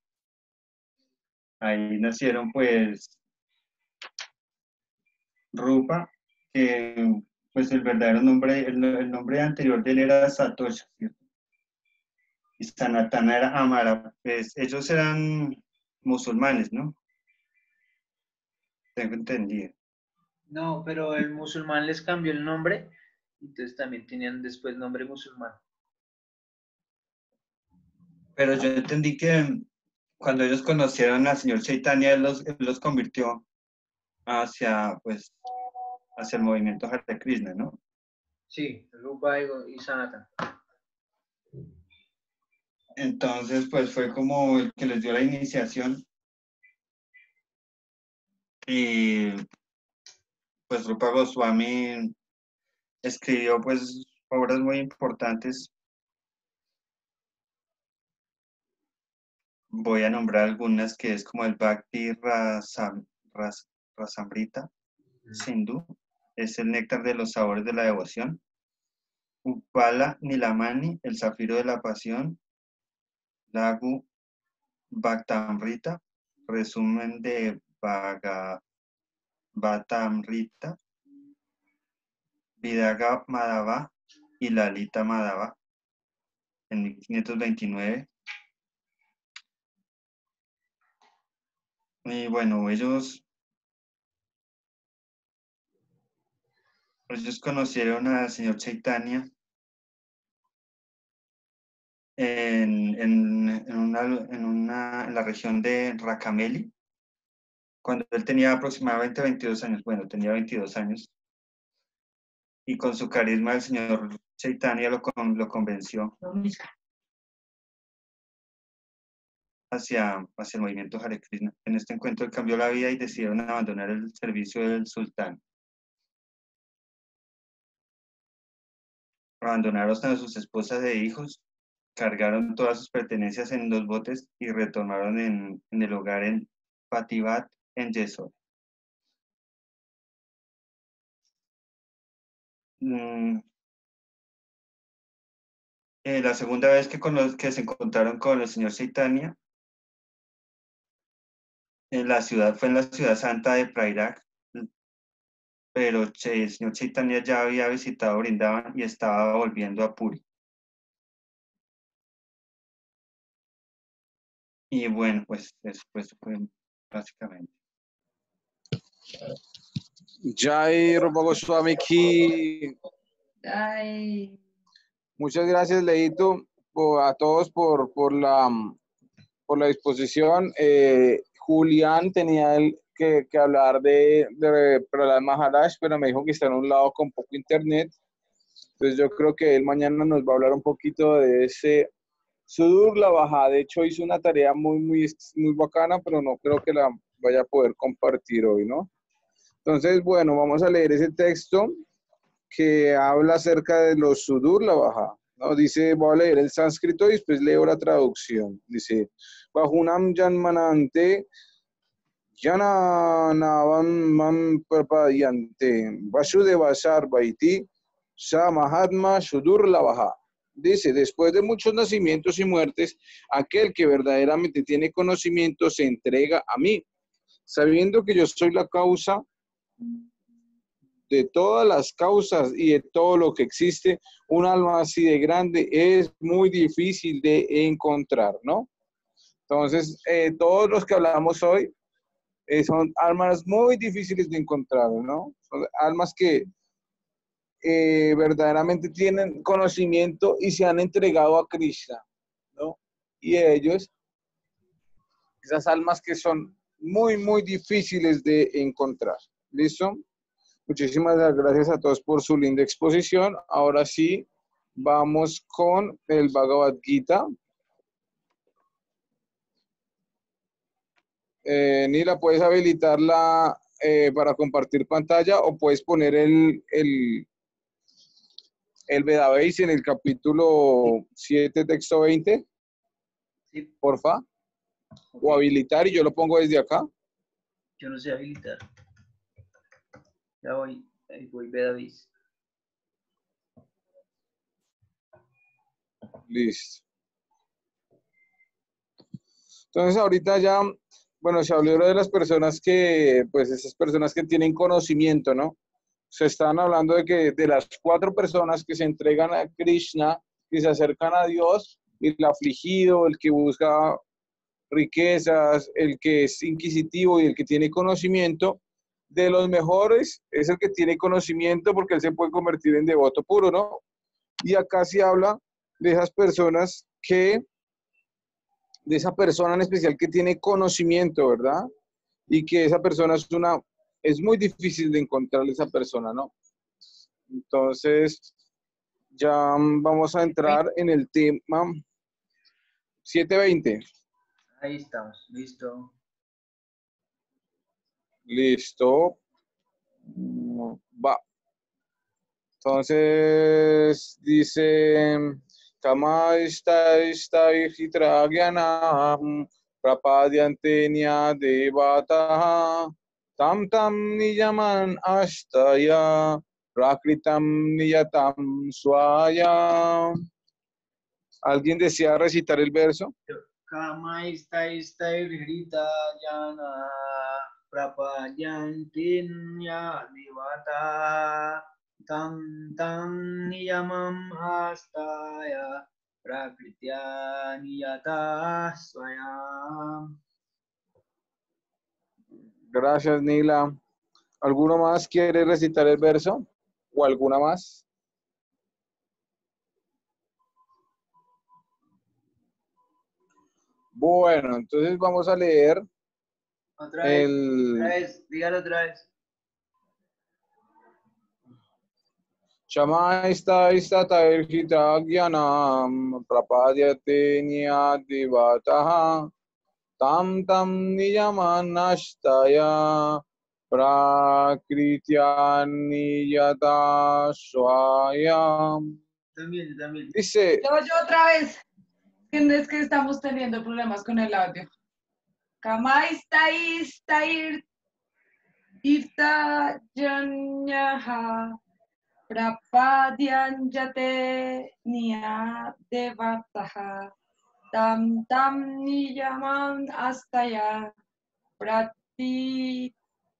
Ahí nacieron pues Rupa, que pues el verdadero nombre, el, el nombre anterior de él era Satosha, ¿cierto? Y Sanatana era Amara. Pues ellos eran musulmanes, ¿no? Tengo entendido. No, pero el musulmán les cambió el nombre, entonces también tenían después nombre musulmán. Pero yo entendí que cuando ellos conocieron al señor Chaitanya, él los, él los convirtió hacia, pues, hacia el movimiento Hare Krishna, ¿no? Sí, Rupa y Sanatana. Entonces, pues fue como el que les dio la iniciación. Y pues Rupa Goswami escribió pues obras muy importantes. Voy a nombrar algunas que es como el Bhakti Rasam, Ras, Rasamrita, Sindhu, es el néctar de los sabores de la devoción. Upala Nilamani, el zafiro de la pasión. Lagu Bhaktamrita, resumen de Bhagavatamrita. Vidaga Madhava y Lalita Madhava, en mil quinientos veintinueve. Y bueno, ellos, ellos conocieron al señor Chaitanya en, en, en, una, en, una, en la región de Rakameli, cuando él tenía aproximadamente veintidós años. Bueno, tenía veintidós años. Y con su carisma el señor Chaitanya lo, lo convenció hacia, hacia el movimiento Hare Krishna. En este encuentro él cambió la vida y decidieron abandonar el servicio del sultán. Abandonaron a sus esposas e hijos, cargaron todas sus pertenencias en dos botes y retornaron en, en el hogar en Patibat, en Yesod. Mm. Eh, la segunda vez que, con los, que se encontraron con el señor Chaitanya, en la ciudad, fue en la ciudad santa de Prayag, pero el señor Chaitanya ya había visitado Vrindavan y estaba volviendo a Puri. Y bueno, pues después fue básicamente. Jai Rupa Goswami ki. Ay. Muchas gracias, Leito, a todos por, por, la, por la disposición. Eh, Julián tenía el, que, que hablar de, de Prahlad Maharaj, pero me dijo que está en un lado con poco internet. Entonces yo creo que él mañana nos va a hablar un poquito de ese Sudur la Baja. De hecho hizo una tarea muy, muy, muy bacana, pero no creo que la vaya a poder compartir hoy, ¿no? Entonces, bueno, vamos a leer ese texto que habla acerca de los Sudur la Baja, ¿no? Dice, voy a leer el sánscrito y después leo la traducción. Dice, Bajunam Janmanante Jananavam Mam Prapadyante Vasudeva Sarvaiti Sa Mahatma Sudur la Baja. Dice, después de muchos nacimientos y muertes, aquel que verdaderamente tiene conocimiento se entrega a mí, sabiendo que yo soy la causa de todas las causas y de todo lo que existe. Un alma así de grande es muy difícil de encontrar, ¿no? Entonces, eh, todos los que hablamos hoy eh, son almas muy difíciles de encontrar, ¿no? Son almas que eh, verdaderamente tienen conocimiento y se han entregado a Krishna, ¿no? Y ellos, esas almas que son muy, muy difíciles de encontrar. ¿Listo? Muchísimas gracias a todos por su linda exposición. Ahora sí, vamos con el Bhagavad Gita. Eh, Nila, ¿puedes habilitarla eh, para compartir pantalla o puedes poner el, el, el Vedabase en el capítulo siete, texto veinte? Sí. Porfa. O habilitar y yo lo pongo desde acá. Yo no sé habilitar. Ya voy, ahí voy, Vedabase. Listo. Entonces ahorita ya, bueno, se habló de las personas que, pues esas personas que tienen conocimiento, ¿no? Se están hablando de que de las cuatro personas que se entregan a Krishna, que se acercan a Dios, el afligido, el que busca riquezas, el que es inquisitivo y el que tiene conocimiento, de los mejores es el que tiene conocimiento porque él se puede convertir en devoto puro, ¿no? Y acá se habla de esas personas que, de esa persona en especial que tiene conocimiento, ¿verdad? Y que esa persona es una, es muy difícil de encontrar esa persona, ¿no? Entonces, ya vamos a entrar en el tema siete veinte. Ahí estamos, listo. Listo. Va. Entonces dice, Kama ista ista hitragyanam prapadyantenya devataha tam tam niyaman ashtaya prakritam niyatam swaya. ¿Alguien desea recitar el verso? Kama ista ista virita yana prapadyantinya divata tam tam niyamam astaya prakritya niyata swayam. Gracias, Nila. ¿Alguno más quiere recitar el verso? ¿O alguna más? Bueno, entonces vamos a leer Otra vez, el... otra vez, dígalo otra vez. Shama ista ista tairhita gyanam prapadyate nyadivataha tam tam niyaman ashtaya prakritya niyata swayam. También, también. Dice, Yo, yo otra vez. Es que estamos teniendo problemas con el audio. Kamais tais tair irta yanyaha prapadyan yate niya devataha tam tam niyaman astaya prati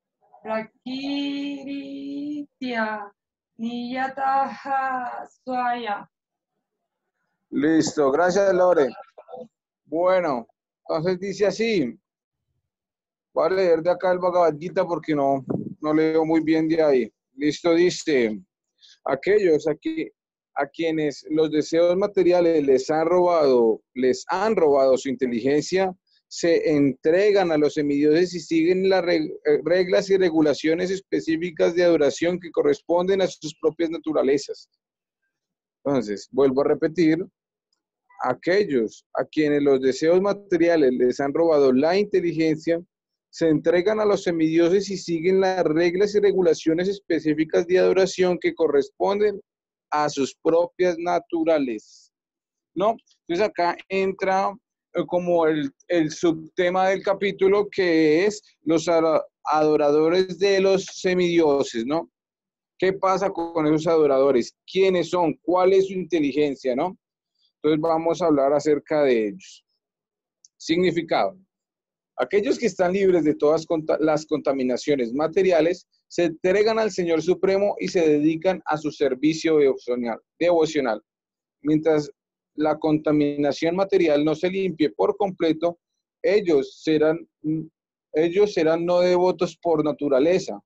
prakiritya niyataha swaya. listo, gracias Lore. Bueno, entonces dice así. Voy a leer de acá el Bhagavad Gita porque no, no leo muy bien de ahí. Listo, dice, aquellos aquí, a quienes los deseos materiales les han robado, les han robado su inteligencia, se entregan a los semidioses y siguen las reglas y regulaciones específicas de adoración que corresponden a sus propias naturalezas. Entonces, vuelvo a repetir, aquellos a quienes los deseos materiales les han robado la inteligencia, se entregan a los semidioses y siguen las reglas y regulaciones específicas de adoración que corresponden a sus propias naturalezas, ¿no? Entonces acá entra como el, el subtema del capítulo, que es los adoradores de los semidioses, ¿no? ¿Qué pasa con esos adoradores? ¿Quiénes son? ¿Cuál es su inteligencia, no? Entonces vamos a hablar acerca de ellos. Significado. Aquellos que están libres de todas las contaminaciones materiales se entregan al Señor Supremo y se dedican a su servicio devocional. Mientras la contaminación material no se limpie por completo, ellos serán, ellos serán no devotos por naturaleza.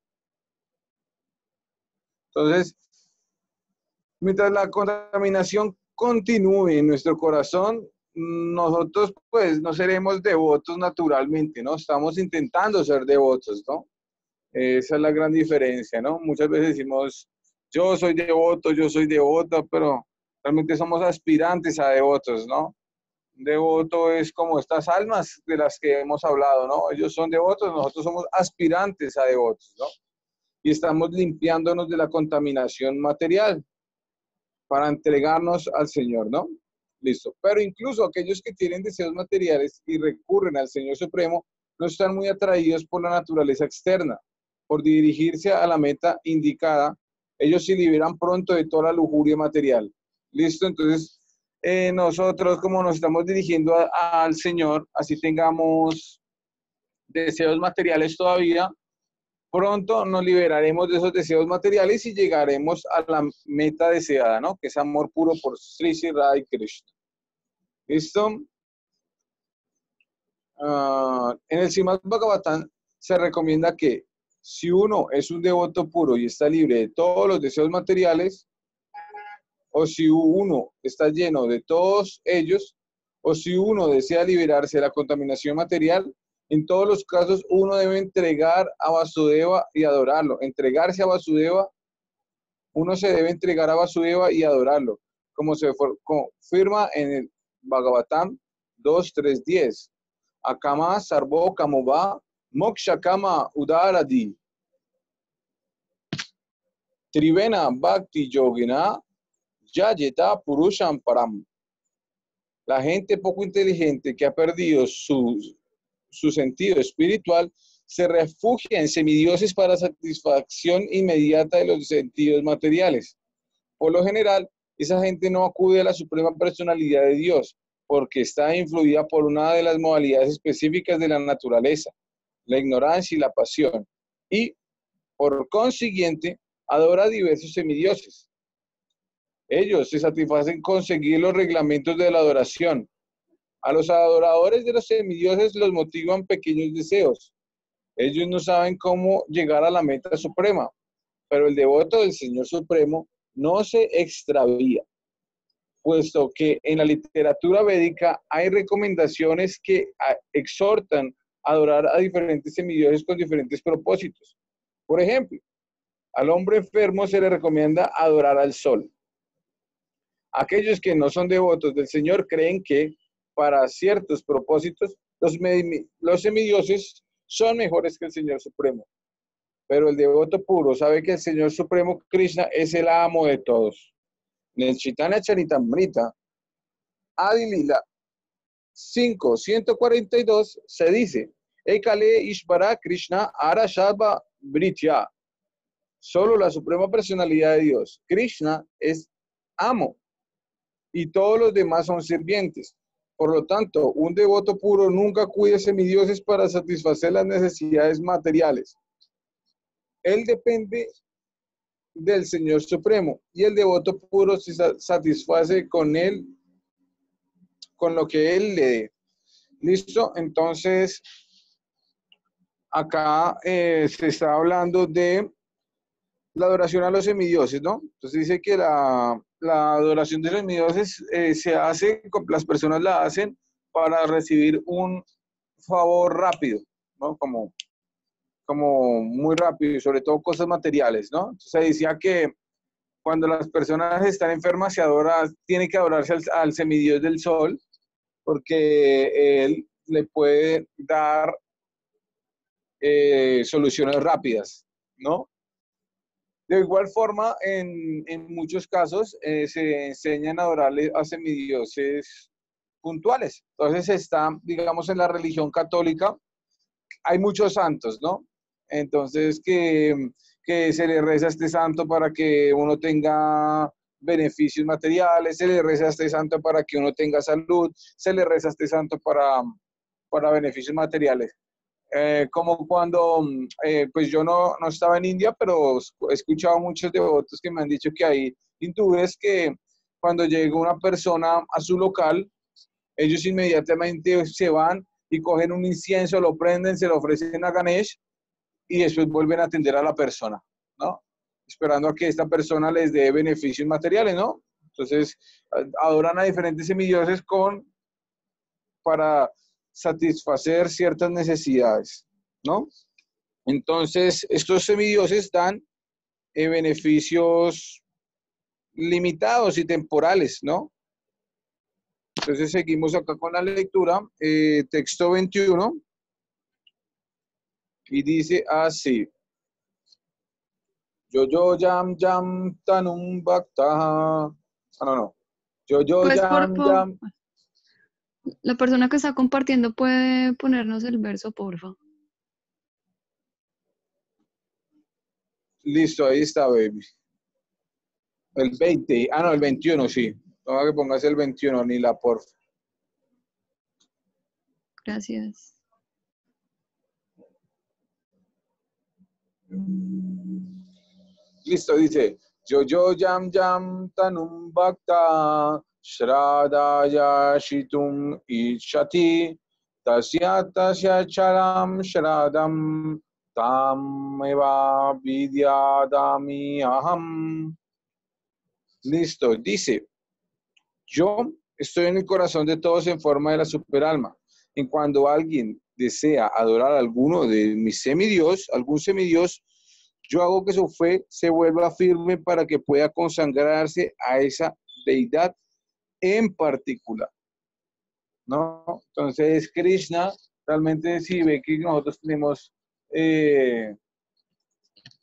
Entonces, mientras la contaminación continúe en nuestro corazón, nosotros pues no seremos devotos naturalmente, ¿no? Estamos intentando ser devotos, ¿no? Esa es la gran diferencia, ¿no? Muchas veces decimos, yo soy devoto, yo soy devota, pero realmente somos aspirantes a devotos, ¿no? Devoto es como estas almas de las que hemos hablado, ¿no? Ellos son devotos, nosotros somos aspirantes a devotos, ¿no? Y estamos limpiándonos de la contaminación material para entregarnos al Señor, ¿no? Listo. Pero incluso aquellos que tienen deseos materiales y recurren al Señor Supremo no están muy atraídos por la naturaleza externa. Por dirigirse a la meta indicada, ellos se liberan pronto de toda la lujuria material. Listo. Entonces, eh, nosotros como nos estamos dirigiendo a, a, al Señor, así tengamos deseos materiales todavía, pronto nos liberaremos de esos deseos materiales y llegaremos a la meta deseada, ¿no? Que es amor puro por Sri Sri Radha y Krishna. ¿Listo? Uh, en el Srimad Bhagavatam se recomienda que si uno es un devoto puro y está libre de todos los deseos materiales, o si uno está lleno de todos ellos, o si uno desea liberarse de la contaminación material, en todos los casos uno debe entregar a Vasudeva y adorarlo. Entregarse a Vasudeva, uno se debe entregar a Vasudeva y adorarlo, como se confirma en el Bhagavatam dos tres diez. Akama sarvo kamova moksha kama udaradi. Trivena Bhakti Yogina Yayeta Purusham Param. La gente poco inteligente que ha perdido su, su sentido espiritual se refugia en semidioses para satisfacción inmediata de los sentidos materiales. Por lo general, esa gente no acude a la suprema personalidad de Dios, porque está influida por una de las modalidades específicas de la naturaleza, la ignorancia y la pasión, y, por consiguiente, adora a diversos semidioses. Ellos se satisfacen con seguir los reglamentos de la adoración. A los adoradores de los semidioses los motivan pequeños deseos. Ellos no saben cómo llegar a la meta suprema, pero el devoto del Señor Supremo no se extravía, puesto que en la literatura védica hay recomendaciones que exhortan a adorar a diferentes semidioses con diferentes propósitos. Por ejemplo, al hombre enfermo se le recomienda adorar al sol. Aquellos que no son devotos del Señor creen que para ciertos propósitos los, los semidioses son mejores que el Señor Supremo. Pero el devoto puro sabe que el Señor Supremo Krishna es el amo de todos. En el Chaitanya Charitamrita, Adi Lila cinco, ciento cuarenta y dos se dice: Ekale Ishvara Krishna Ara Shava Britya. Solo la suprema personalidad de Dios, Krishna, es amo y todos los demás son sirvientes. Por lo tanto, un devoto puro nunca acude a semidioses para satisfacer las necesidades materiales. Él depende del Señor Supremo y el devoto puro se satisface con él, con lo que él le dé. ¿Listo? Entonces, acá eh, se está hablando de la adoración a los semidioses, ¿no? Entonces dice que la, la adoración de los semidioses eh, se hace, las personas la hacen para recibir un favor rápido, ¿no? Como, como muy rápido, y sobre todo cosas materiales, ¿no? Entonces se decía que cuando las personas están enfermas se adora, tiene que adorarse al, al semidios del sol, porque él le puede dar eh, soluciones rápidas, ¿no? De igual forma, en, en muchos casos eh, se enseñan a adorarle a semidioses puntuales. Entonces está, digamos, en la religión católica, hay muchos santos, ¿no? Entonces que, que se le reza a este santo para que uno tenga beneficios materiales, se le reza a este santo para que uno tenga salud, se le reza a este santo para, para beneficios materiales. Eh, como cuando, eh, pues yo no, no estaba en India, pero he escuchado muchos devotos que me han dicho que hay hindúes que cuando llega una persona a su local, ellos inmediatamente se van y cogen un incienso, lo prenden, se lo ofrecen a Ganesh y después vuelven a atender a la persona, ¿no? Esperando a que esta persona les dé beneficios materiales, ¿no? Entonces, adoran a diferentes semidioses con, para satisfacer ciertas necesidades, ¿no? Entonces, estos semidioses dan eh, beneficios limitados y temporales, ¿no? Entonces, seguimos acá con la lectura, eh, texto veintiuno, y dice así: Yo, yo, yam, yam, tanum, bhakta. Ah, no, no. Yo, yo, Pues por, yam, por- yam. la persona que está compartiendo puede ponernos el verso, porfa. Listo, ahí está, baby. El veinte, ah, no, el veintiuno, sí. No que pongas el veintiuno, ni la porfa. Gracias. Listo, dice: Yo, yo, yam, yam, tanum, bhakta, shradaya, shitum, ichati, tasya, tasya, charam, shradam, tam, eva, vidyadami, aham. Listo, dice: Yo estoy en el corazón de todos en forma de la superalma. En cuando alguien desea adorar a alguno de mis semidios, algún semidios, yo hago que su fe se vuelva firme para que pueda consagrarse a esa deidad en particular, ¿no? Entonces, Krishna, realmente si ve que nosotros tenemos, eh,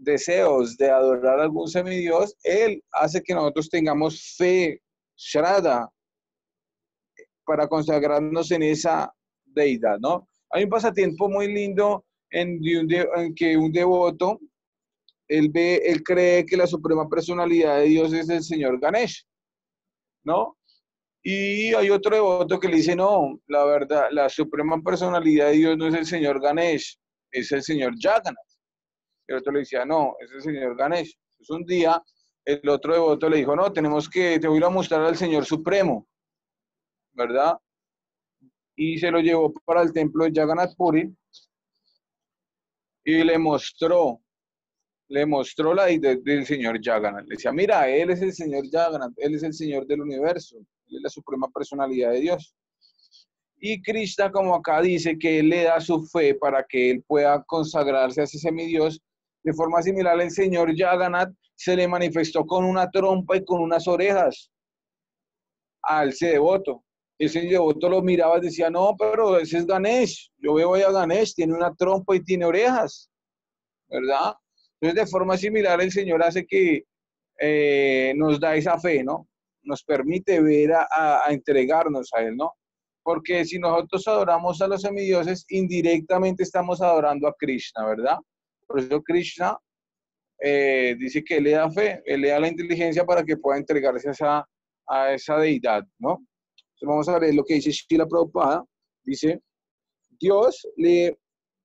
deseos de adorar a algún semidios, Él hace que nosotros tengamos fe, shraddha, para consagrarnos en esa deidad, ¿no? Hay un pasatiempo muy lindo en, en que un devoto, él ve, él cree que la suprema personalidad de Dios es el señor Ganesh, ¿no? Y hay otro devoto que le dice, no, la verdad, la suprema personalidad de Dios no es el señor Ganesh, es el señor Jagannath. El otro le decía, no, es el señor Ganesh. Entonces un día, el otro devoto le dijo, no, tenemos que, te voy a mostrar al señor supremo, ¿verdad? Y se lo llevó para el templo de Jagannath Puri y le mostró, le mostró la idea del señor Jagannath. Le decía, mira, él es el señor Jagannath, él es el señor del universo, él es la suprema personalidad de Dios. Y Krishna, como acá dice, que él le da su fe para que él pueda consagrarse a ese semidios, de forma similar el señor Jagannath se le manifestó con una trompa y con unas orejas a ese devoto. Ese devoto lo miraba y decía, no, pero ese es Ganesh, yo veo a Ganesh, tiene una trompa y tiene orejas, ¿verdad? Entonces, de forma similar, el Señor hace que eh, nos da esa fe, ¿no? Nos permite ver a, a, a entregarnos a Él, ¿no? Porque si nosotros adoramos a los semidioses, indirectamente estamos adorando a Krishna, ¿verdad? Por eso Krishna eh, dice que Él le da fe, Él le da la inteligencia para que pueda entregarse a esa, a esa deidad, ¿no? Entonces vamos a ver lo que dice Srila Prabhupada. Dice, Dios le,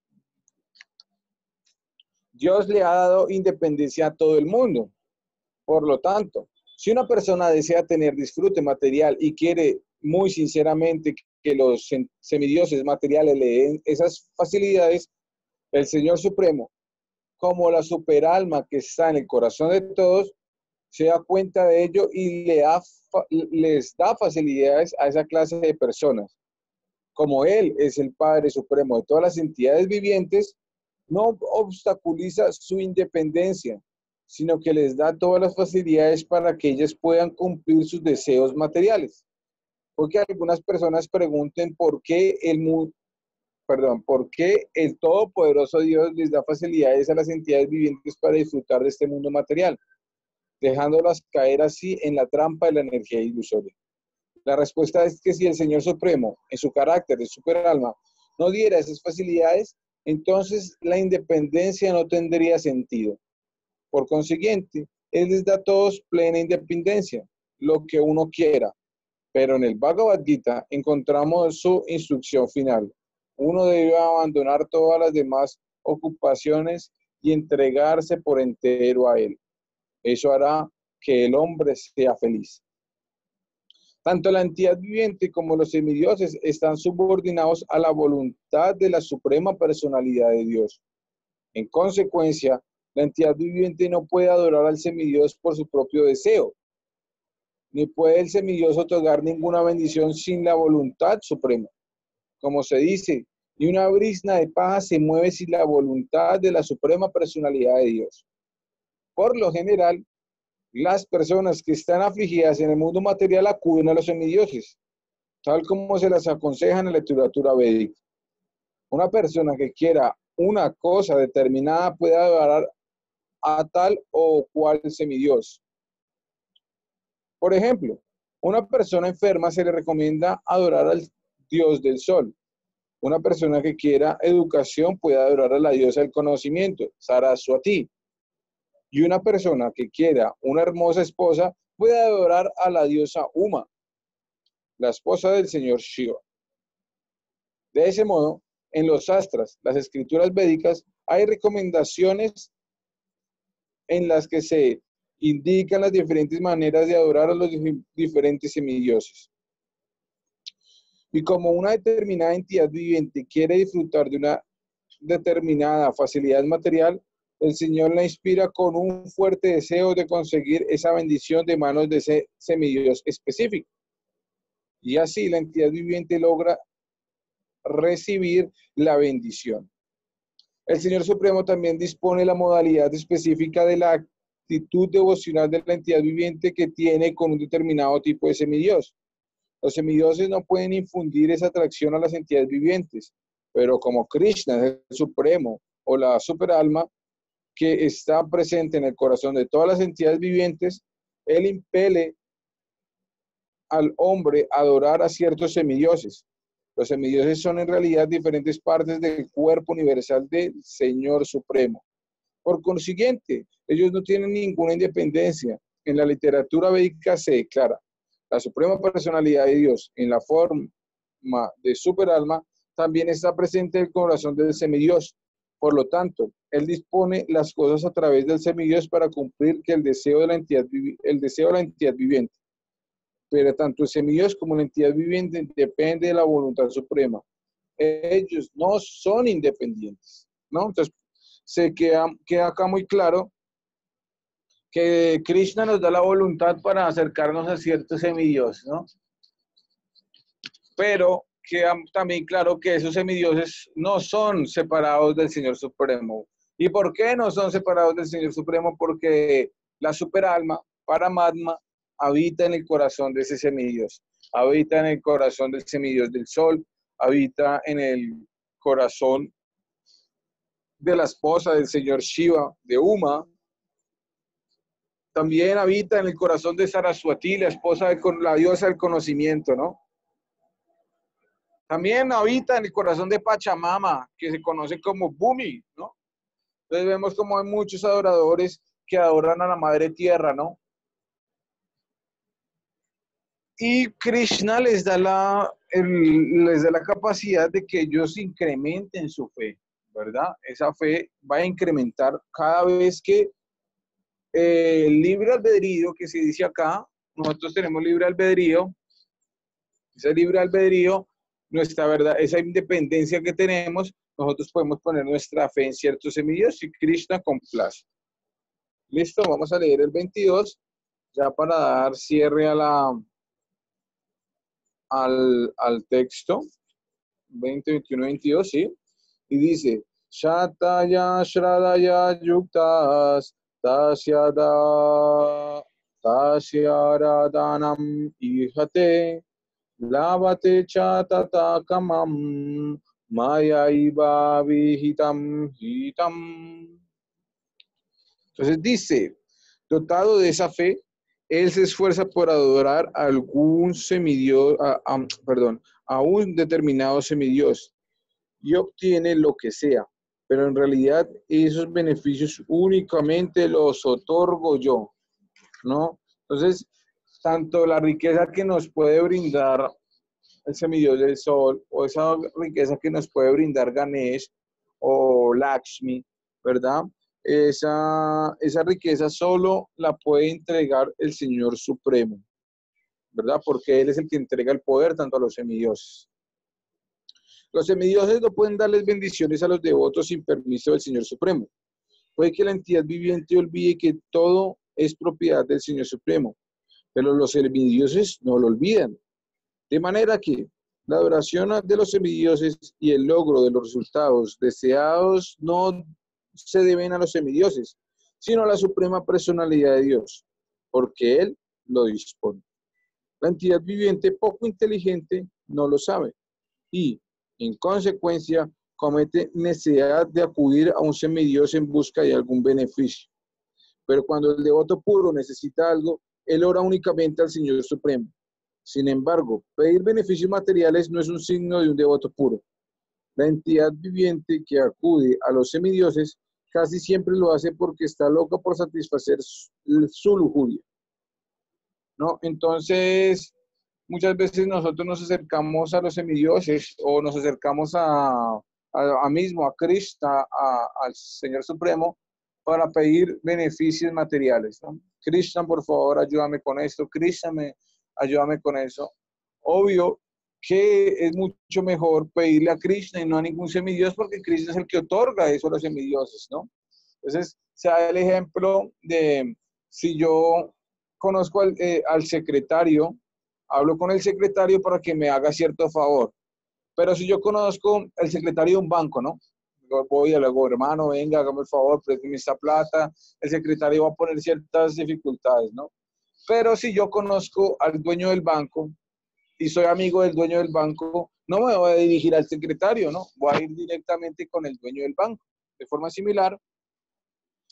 Dios le ha dado independencia a todo el mundo. Por lo tanto, si una persona desea tener disfrute material y quiere muy sinceramente que los semidioses materiales le den esas facilidades, el Señor Supremo, como la superalma que está en el corazón de todos, se da cuenta de ello y le da, les da facilidades a esa clase de personas. Como Él es el Padre Supremo de todas las entidades vivientes, no obstaculiza su independencia, sino que les da todas las facilidades para que ellas puedan cumplir sus deseos materiales. Porque algunas personas pregunten por qué el mundo, perdón, por qué el Todopoderoso Dios les da facilidades a las entidades vivientes para disfrutar de este mundo material, dejándolas caer así en la trampa de la energía ilusoria. La respuesta es que si el Señor Supremo, en su carácter de superalma, no diera esas facilidades, entonces la independencia no tendría sentido. Por consiguiente, Él les da a todos plena independencia, lo que uno quiera. Pero en el Bhagavad Gita encontramos su instrucción final. Uno debe abandonar todas las demás ocupaciones y entregarse por entero a Él. Eso hará que el hombre sea feliz. Tanto la entidad viviente como los semidioses están subordinados a la voluntad de la suprema personalidad de Dios. En consecuencia, la entidad viviente no puede adorar al semidios por su propio deseo, ni puede el semidios otorgar ninguna bendición sin la voluntad suprema. Como se dice, ni una brizna de paja se mueve sin la voluntad de la suprema personalidad de Dios. Por lo general, las personas que están afligidas en el mundo material acuden a los semidioses, tal como se las aconseja en la literatura védica. Una persona que quiera una cosa determinada puede adorar a tal o cual semidios. Por ejemplo, una persona enferma se le recomienda adorar al dios del sol. Una persona que quiera educación puede adorar a la diosa del conocimiento, Saraswati. Y una persona que quiera una hermosa esposa puede adorar a la diosa Uma, la esposa del señor Shiva. De ese modo, en los astras, las escrituras védicas, hay recomendaciones en las que se indican las diferentes maneras de adorar a los diferentes semidioses. Y como una determinada entidad viviente quiere disfrutar de una determinada facilidad material, el Señor la inspira con un fuerte deseo de conseguir esa bendición de manos de ese semidios específico. Y así la entidad viviente logra recibir la bendición. El Señor Supremo también dispone la modalidad específica de la actitud devocional de la entidad viviente que tiene con un determinado tipo de semidios. Los semidioses no pueden infundir esa atracción a las entidades vivientes, pero como Krishna es el Supremo o la superalma, que está presente en el corazón de todas las entidades vivientes, él impele al hombre a adorar a ciertos semidioses. Los semidioses son en realidad diferentes partes del cuerpo universal del Señor Supremo. Por consiguiente, ellos no tienen ninguna independencia. En la literatura védica se declara la suprema personalidad de Dios en la forma de superalma también está presente en el corazón del semidios. Por lo tanto, él dispone las cosas a través del semidios para cumplir que el deseo de la entidad, el deseo de la entidad viviente. Pero tanto el semidios como la entidad viviente depende de la voluntad suprema. Ellos no son independientes, ¿no? Entonces, se queda, queda acá muy claro que Krishna nos da la voluntad para acercarnos a ciertos semidioses, ¿no? Pero queda también claro que esos semidioses no son separados del Señor Supremo. ¿Y por qué no son separados del Señor Supremo? Porque la superalma, Paramatma, habita en el corazón de ese semidios, habita en el corazón del semidios del sol, habita en el corazón de la esposa del señor Shiva, de Uma. También habita en el corazón de Saraswati, la esposa de la diosa del conocimiento, ¿no? También habita en el corazón de Pachamama, que se conoce como Bhumi, ¿no? Entonces vemos como hay muchos adoradores que adoran a la Madre Tierra, ¿no? Y Krishna les da la, el, les da la capacidad de que ellos incrementen su fe, ¿verdad? Esa fe va a incrementar cada vez que eh, el libre albedrío que se dice acá, nosotros tenemos libre albedrío, ese libre albedrío, nuestra verdad, esa independencia que tenemos, nosotros podemos poner nuestra fe en ciertos semidios y Krishna complace. Listo, vamos a leer el veintidós, ya para dar cierre a la, al, al texto, veinte, veintiuno, veintidós, ¿sí? Y dice, Shataya Shradaya Yuktas Tasyada Tasyaradhanam Ihate Lavate Chatata Kamam Mayaiva Vihitam Hitam. Entonces dice, dotado de esa fe, él se esfuerza por adorar a algún semidios, a, a, perdón, a un determinado semidios y obtiene lo que sea, pero en realidad esos beneficios únicamente los otorgo yo, ¿no? Entonces, tanto la riqueza que nos puede brindar el semidios del sol, o esa riqueza que nos puede brindar Ganesh o Lakshmi, ¿verdad? Esa, esa riqueza solo la puede entregar el Señor Supremo, ¿verdad? Porque Él es el que entrega el poder tanto a los semidioses. Los semidioses no pueden darles bendiciones a los devotos sin permiso del Señor Supremo. Puede que la entidad viviente olvide que todo es propiedad del Señor Supremo, pero los semidioses no lo olvidan. De manera que la adoración de los semidioses y el logro de los resultados deseados no se deben a los semidioses, sino a la suprema personalidad de Dios, porque Él lo dispone. La entidad viviente poco inteligente no lo sabe y, en consecuencia, comete necesidad de acudir a un semidios en busca de algún beneficio. Pero cuando el devoto puro necesita algo, él ora únicamente al Señor Supremo. Sin embargo, pedir beneficios materiales no es un signo de un devoto puro. La entidad viviente que acude a los semidioses casi siempre lo hace porque está loca por satisfacer su, su lujuria, ¿no? Entonces, muchas veces nosotros nos acercamos a los semidioses o nos acercamos a, a, a mismo, a Krishna, a, al Señor Supremo, para pedir beneficios materiales, ¿no? Krishna, por favor, ayúdame con esto. Krishna, me, ayúdame con eso. Obvio que es mucho mejor pedirle a Krishna y no a ningún semidios, porque Krishna es el que otorga eso a los semidioses, ¿no? Entonces, se da el ejemplo de si yo conozco al, eh, al secretario, hablo con el secretario para que me haga cierto favor. Pero si yo conozco al secretario de un banco, ¿no? Voy a luego, hermano, venga, hágame el favor, présteme esta plata. El secretario va a poner ciertas dificultades, ¿no? Pero si yo conozco al dueño del banco y soy amigo del dueño del banco, no me voy a dirigir al secretario, ¿no? Voy a ir directamente con el dueño del banco. De forma similar,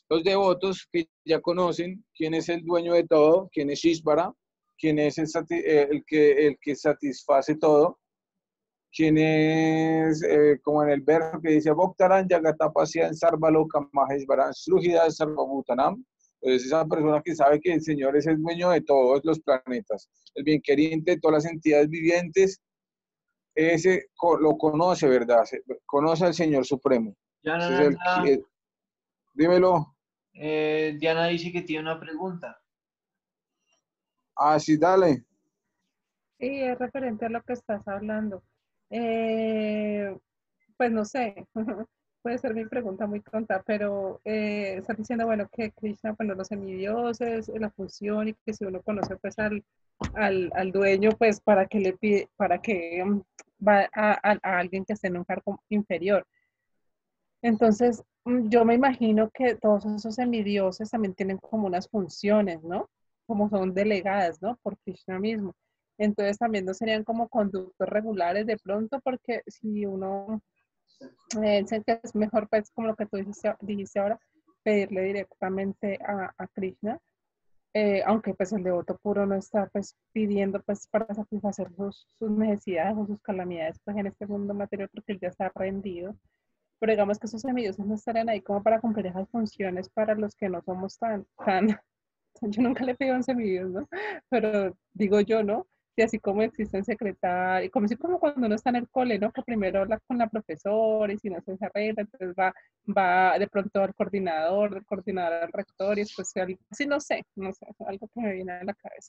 Los devotos que ya conocen quién es el dueño de todo, quién es Ishvara, quién es el, el, que, el que satisface todo, quién es, eh, como en el verso que dice, Bhaktaran Yagatapasyan Sarvaloka Maheshvaran Srujida Sarvabhutanam. Entonces esa persona que sabe que el Señor es el dueño de todos los planetas, el bienqueriente de todas las entidades vivientes, ese lo conoce, ¿verdad? Conoce al Señor Supremo. Ese es el, el, dímelo. Eh, Diana dice que tiene una pregunta. Ah, sí, dale. Sí, es referente a lo que estás hablando. Eh, pues no sé, puede ser mi pregunta muy tonta, pero eh, estás diciendo, bueno, que Krishna, bueno, los semidioses, la función y que si uno conoce pues al, al, al dueño, pues para que le pide, para que um, va a, a, a alguien que esté en un cargo inferior. Entonces, yo me imagino que todos esos semidioses también tienen como unas funciones, ¿no? Como son delegadas, ¿no? Por Krishna mismo. Entonces, también no serían como conductos regulares de pronto, porque si uno eh, dice que es mejor, pues, como lo que tú dijiste, dijiste ahora, pedirle directamente a, a Krishna, eh, aunque pues el devoto puro no está pues pidiendo pues para satisfacer sus, sus necesidades o sus calamidades pues en este mundo material porque él ya está rendido. Pero digamos que esos semidioses no estarían ahí como para cumplir esas funciones para los que no somos tan, tan, yo nunca le pido un semidios, ¿no? Pero digo yo, ¿no? Y así como existen secretarios, como si como cuando uno está en el cole, ¿no? Que primero habla con la profesora y si no se arregla, entonces va, va de pronto al coordinador, del coordinador al rector y después así no sé, no sé, algo que me viene a la cabeza.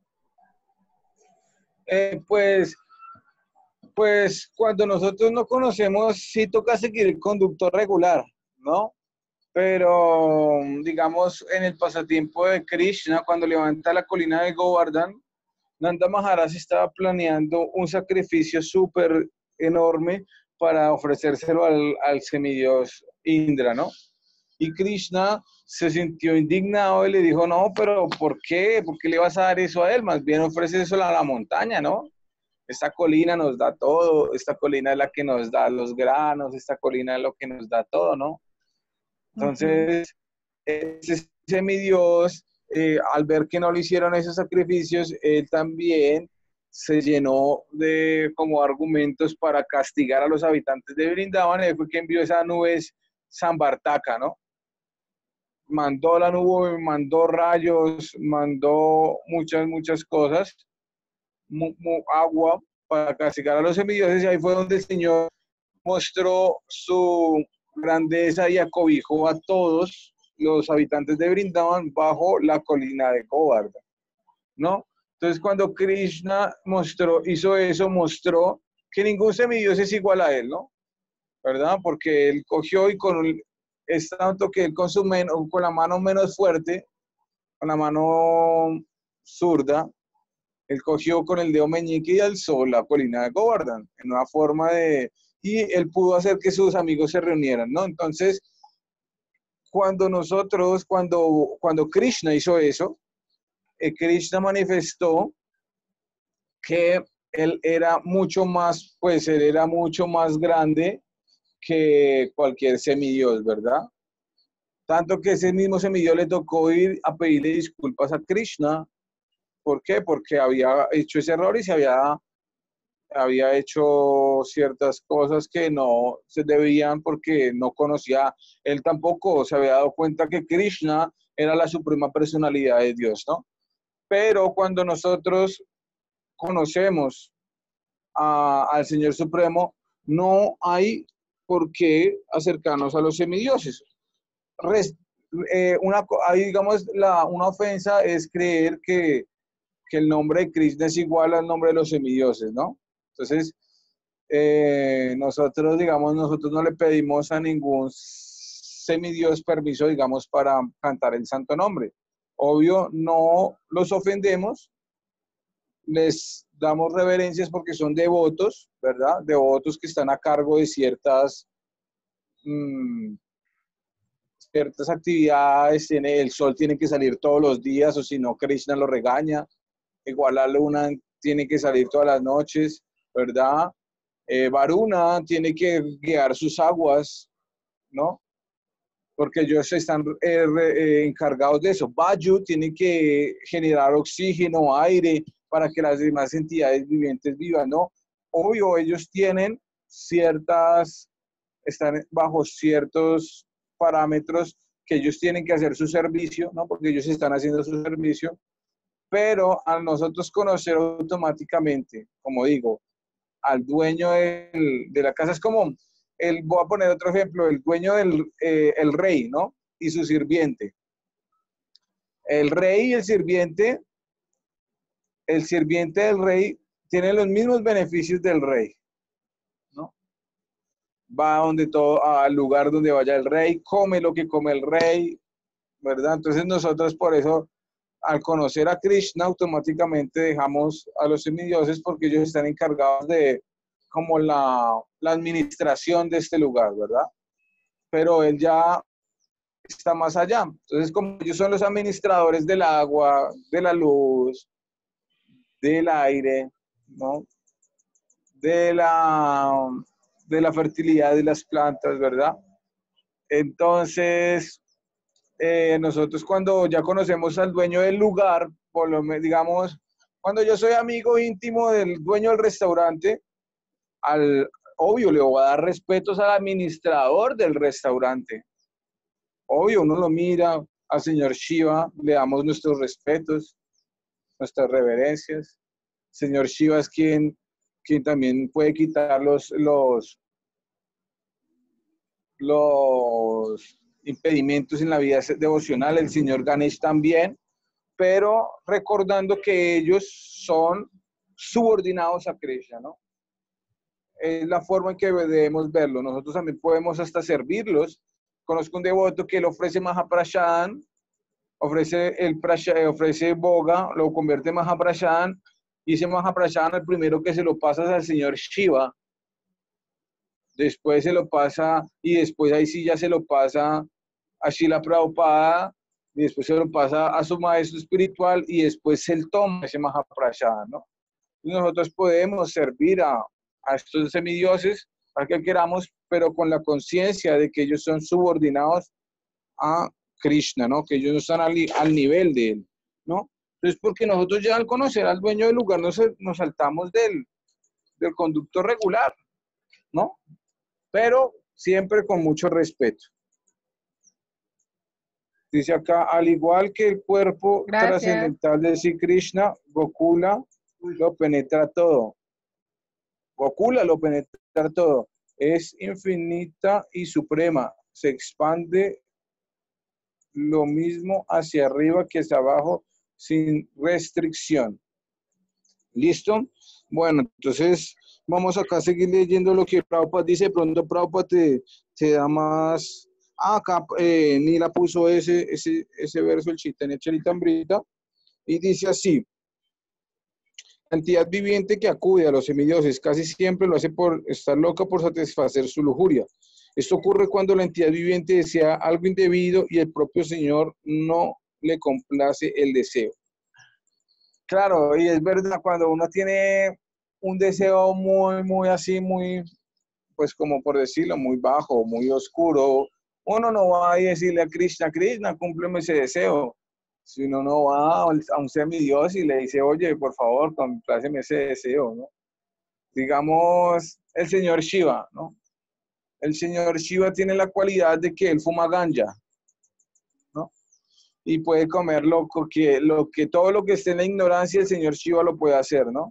Eh, pues... Pues cuando nosotros no conocemos, sí toca seguir el conducto regular, ¿no? Pero, digamos, en el pasatiempo de Krishna, cuando levanta la colina de Govardhan, Nanda Maharaj estaba planeando un sacrificio súper enorme para ofrecérselo al, al semidios Indra, ¿no? Y Krishna se sintió indignado y le dijo, no, pero ¿por qué? ¿Por qué le vas a dar eso a él? Más bien ofrece eso a la montaña, ¿no? Esta colina nos da todo, esta colina es la que nos da los granos, esta colina es lo que nos da todo, ¿no? Entonces, uh-huh. ese semidios, eh, al ver que no le hicieron esos sacrificios, él también se llenó de como argumentos para castigar a los habitantes de Brindavan, y fue que envió esa nube Samvartaka, ¿no? Mandó la nube, mandó rayos, mandó muchas, muchas cosas, mu, mu, agua para castigar a los semidioses, y ahí fue donde el Señor mostró su grandeza y acobijó a todos los habitantes de Brindavan bajo la colina de Govardhan, ¿no? Entonces, cuando Krishna mostró, hizo eso, mostró que ningún semidios es igual a él, ¿no? ¿Verdad? Porque él cogió y con es tanto que él con, su men, con la mano menos fuerte, con la mano zurda, él cogió con el dedo meñique y alzó la colina de Govardhan en una forma de... Y él pudo hacer que sus amigos se reunieran, ¿no? Entonces, cuando nosotros, cuando, cuando Krishna hizo eso, eh, Krishna manifestó que él era mucho más, pues él era mucho más grande que cualquier semidios, ¿verdad? Tanto que ese mismo semidios le tocó ir a pedirle disculpas a Krishna. ¿Por qué? Porque había hecho ese error y se había, había hecho ciertas cosas que no se debían porque no conocía, él tampoco se había dado cuenta que Krishna era la suprema personalidad de Dios, ¿no? Pero cuando nosotros conocemos a, al Señor Supremo, no hay por qué acercarnos a los semidioses. Rest, eh, una, ahí digamos, la, una ofensa es creer que que el nombre de Krishna es igual al nombre de los semidioses, ¿no? Entonces, eh, nosotros, digamos, nosotros no le pedimos a ningún semidios permiso, digamos, para cantar el santo nombre. Obvio, no los ofendemos, les damos reverencias porque son devotos, ¿verdad? Devotos que están a cargo de ciertas, mmm, ciertas actividades, tiene, el sol tiene que salir todos los días o si no, Krishna lo regaña. Igual la luna tiene que salir todas las noches, ¿verdad? Eh, Varuna tiene que guiar sus aguas, ¿no? porque ellos están eh, re- eh, encargados de eso. Vayu tiene que generar oxígeno, aire, para que las demás entidades vivientes vivan, ¿no? Obvio, ellos tienen ciertas, están bajo ciertos parámetros que ellos tienen que hacer su servicio, ¿no? Porque ellos están haciendo su servicio, pero al nosotros conocer automáticamente, como digo, al dueño del- de la casa, es como, el, voy a poner otro ejemplo, el dueño del eh, el rey, ¿no? Y su sirviente. El rey y el sirviente, el sirviente del rey tiene los mismos beneficios del rey, ¿no? Va donde todo, al lugar donde vaya el rey, come lo que come el rey, ¿verdad? Entonces nosotros por eso, al conocer a Krishna, automáticamente dejamos a los semidioses porque ellos están encargados de como la, la administración de este lugar, ¿verdad? Pero él ya está más allá. Entonces, como ellos son los administradores del agua, de la luz, del aire, ¿no? De la, de la fertilidad de las plantas, ¿verdad? Entonces, eh, nosotros cuando ya conocemos al dueño del lugar, por lo menos, digamos, cuando yo soy amigo íntimo del dueño del restaurante, al, obvio, le voy a dar respetos al administrador del restaurante. Obvio, uno lo mira al señor Shiva, le damos nuestros respetos, nuestras reverencias. Señor Shiva es quien, quien también puede quitar los, los, los impedimentos en la vida devocional, el señor Ganesh también, pero recordando que ellos son subordinados a Krishna, ¿no? Es la forma en que debemos verlo. Nosotros también podemos hasta servirlos. Conozco un devoto que le ofrece Mahaprashan, ofrece el prasha, ofrece boga, lo convierte en Mahaprashan, y ese Mahaprashan el primero que se lo pasa es al señor Shiva, después se lo pasa, y después ahí sí ya se lo pasa a Srila Prabhupada, y después se lo pasa a su maestro espiritual, y después él toma ese Mahaprashan, ¿no? Y nosotros podemos servir a, a estos semidioses, a que queramos, pero con la conciencia de que ellos son subordinados a Krishna, ¿no? Que ellos no están al, al nivel de él, ¿no? Entonces, porque nosotros ya al conocer al dueño del lugar nos, nos saltamos del, del conducto regular, ¿no? Pero siempre con mucho respeto. Dice acá, al igual que el cuerpo Gracias. trascendental de Sri Krishna, Gokula lo penetra todo. Gokula lo penetra todo. Es infinita y suprema. Se expande lo mismo hacia arriba que hacia abajo sin restricción. ¿Listo? Bueno, entonces vamos acá a seguir leyendo lo que Prabhupada dice. De pronto Prabhupada te, te da más... Ah, acá eh, Nila puso ese, ese, ese verso, el Chaitanya Charitamrita, y dice así: la entidad viviente que acude a los semidioses casi siempre lo hace por estar loca por satisfacer su lujuria. Esto ocurre cuando la entidad viviente desea algo indebido y el propio Señor no le complace el deseo. Claro, y es verdad, cuando uno tiene un deseo muy, muy así, muy, pues como por decirlo, muy bajo, muy oscuro, uno no va a decirle a Krishna, Krishna, cúmpleme ese deseo. Si uno no va a un semidios y le dice, oye, por favor, compláceme ese deseo, ¿no? Digamos, el señor Shiva, ¿no? El señor Shiva tiene la cualidad de que él fuma ganja, ¿no? Y puede comer lo que, lo que, todo lo que esté en la ignorancia, el señor Shiva lo puede hacer, ¿no?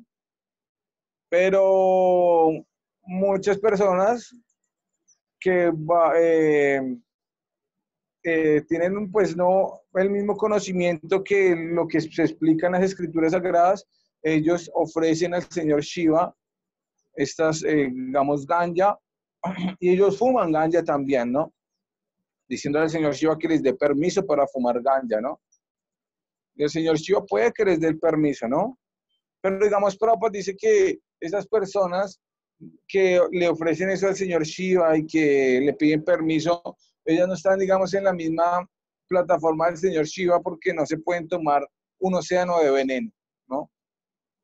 Pero muchas personas que va, eh, eh, tienen pues no el mismo conocimiento que lo que se explica en las escrituras sagradas, ellos ofrecen al señor Shiva estas, eh, digamos, ganja, y ellos fuman ganja también, ¿no? Diciendo al señor Shiva que les dé permiso para fumar ganja, ¿no? Y el señor Shiva puede que les dé el permiso, ¿no? Pero digamos, Prabhupada dice que esas personas que le ofrecen eso al señor Shiva y que le piden permiso, ellas no están, digamos, en la misma plataforma del señor Shiva porque no se pueden tomar un océano de veneno, ¿no?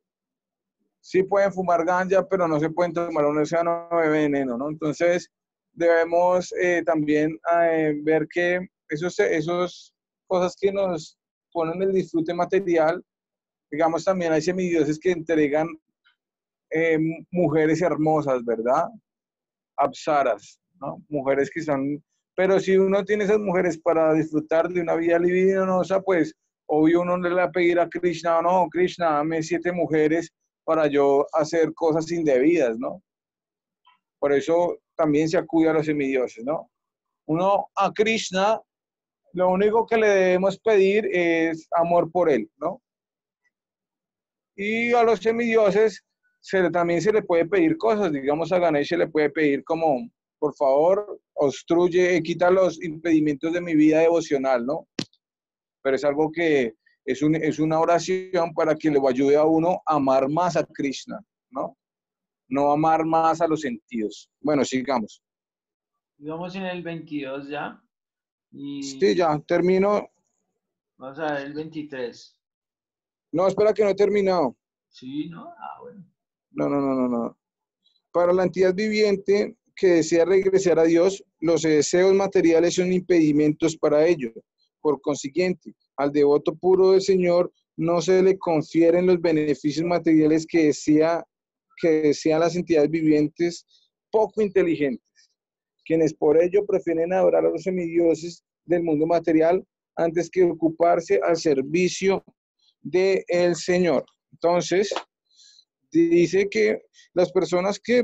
Sí pueden fumar ganja, pero no se pueden tomar un océano de veneno, ¿no? Entonces, debemos eh, también eh, ver que esos, esos cosas que nos ponen el disfrute material, digamos, también hay semidioses que entregan eh, mujeres hermosas, ¿verdad? Apsaras, ¿no? Mujeres que son, pero si uno tiene esas mujeres para disfrutar de una vida libidinosa, pues obvio uno le va a pedir a Krishna, no, Krishna, dame siete mujeres para yo hacer cosas indebidas, ¿no? Por eso también se acude a los semidioses, ¿no? Uno a Krishna, lo único que le debemos pedir es amor por él, ¿no? Y a los semidioses se le, también se le puede pedir cosas, digamos a Ganesh se le puede pedir como, por favor, obstruye, quita los impedimentos de mi vida devocional, ¿no? Pero es algo que es, un, es una oración para que le ayude a uno a amar más a Krishna, ¿no? No amar más a los sentidos. Bueno, sigamos. Vamos en el veintidós ya. Y Sí, ya, termino. vamos a ver el veintitrés. No, espera que no he terminado. Sí, ¿no? Ah, bueno. No, no, no, no, no. Para la entidad viviente que desea regresar a Dios, los deseos materiales son impedimentos para ello. Por consiguiente, al devoto puro del Señor no se le confieren los beneficios materiales que desea, que desean las entidades vivientes poco inteligentes, quienes por ello prefieren adorar a los semidioses del mundo material antes que ocuparse al servicio del Señor. Entonces, dice que las personas que,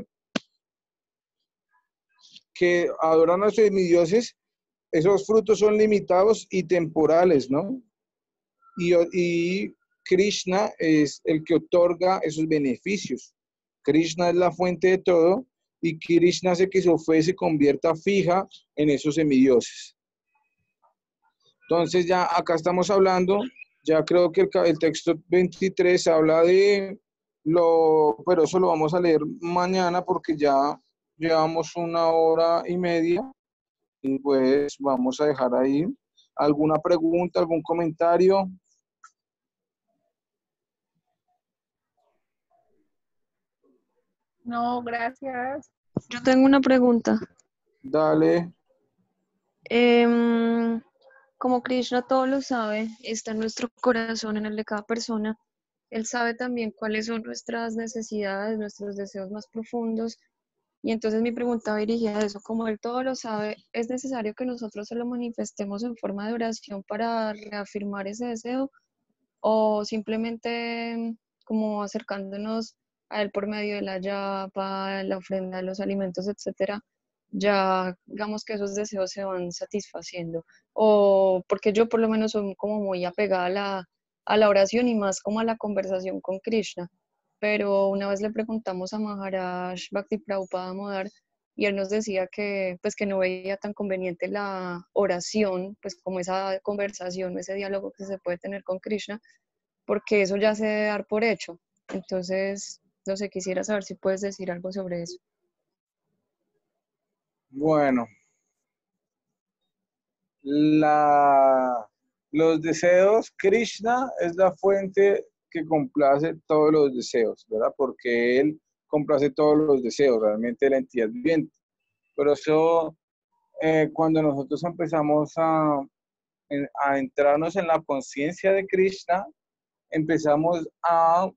que adoran a los semidioses, esos frutos son limitados y temporales, ¿no? Y, y Krishna es el que otorga esos beneficios. Krishna es la fuente de todo y Krishna hace que su fe se convierta fija en esos semidioses. Entonces ya acá estamos hablando, ya creo que el, el texto veintitrés habla de lo, pero eso lo vamos a leer mañana porque ya llevamos una hora y media y pues vamos a dejar ahí. ¿Alguna pregunta, algún comentario? No, gracias. Yo tengo una pregunta. Dale. Em, como Krishna todo lo sabe, está en nuestro corazón, en el de cada persona. Él sabe también cuáles son nuestras necesidades, nuestros deseos más profundos. Y entonces mi pregunta va dirigida a eso. Como Él todo lo sabe, ¿es necesario que nosotros se lo manifestemos en forma de oración para reafirmar ese deseo? ¿O simplemente como acercándonos a Él por medio de la yapa, la ofrenda, los alimentos, etcétera, ya digamos que esos deseos se van satisfaciendo? O porque yo por lo menos soy como muy apegada a la, a la oración y más como a la conversación con Krishna. Pero una vez le preguntamos a Maharaj Bhakti Prabhupada Modar y él nos decía que pues que no veía tan conveniente la oración, pues como esa conversación, ese diálogo que se puede tener con Krishna, porque eso ya se debe dar por hecho. Entonces, no sé, quisiera saber si puedes decir algo sobre eso. Bueno, la, los deseos, Krishna es la fuente que complace todos los deseos, ¿verdad? Porque Él complace todos los deseos, realmente la entidad viviente. Pero eso, eh, cuando nosotros empezamos a, a entrarnos en la conciencia de Krishna, empezamos a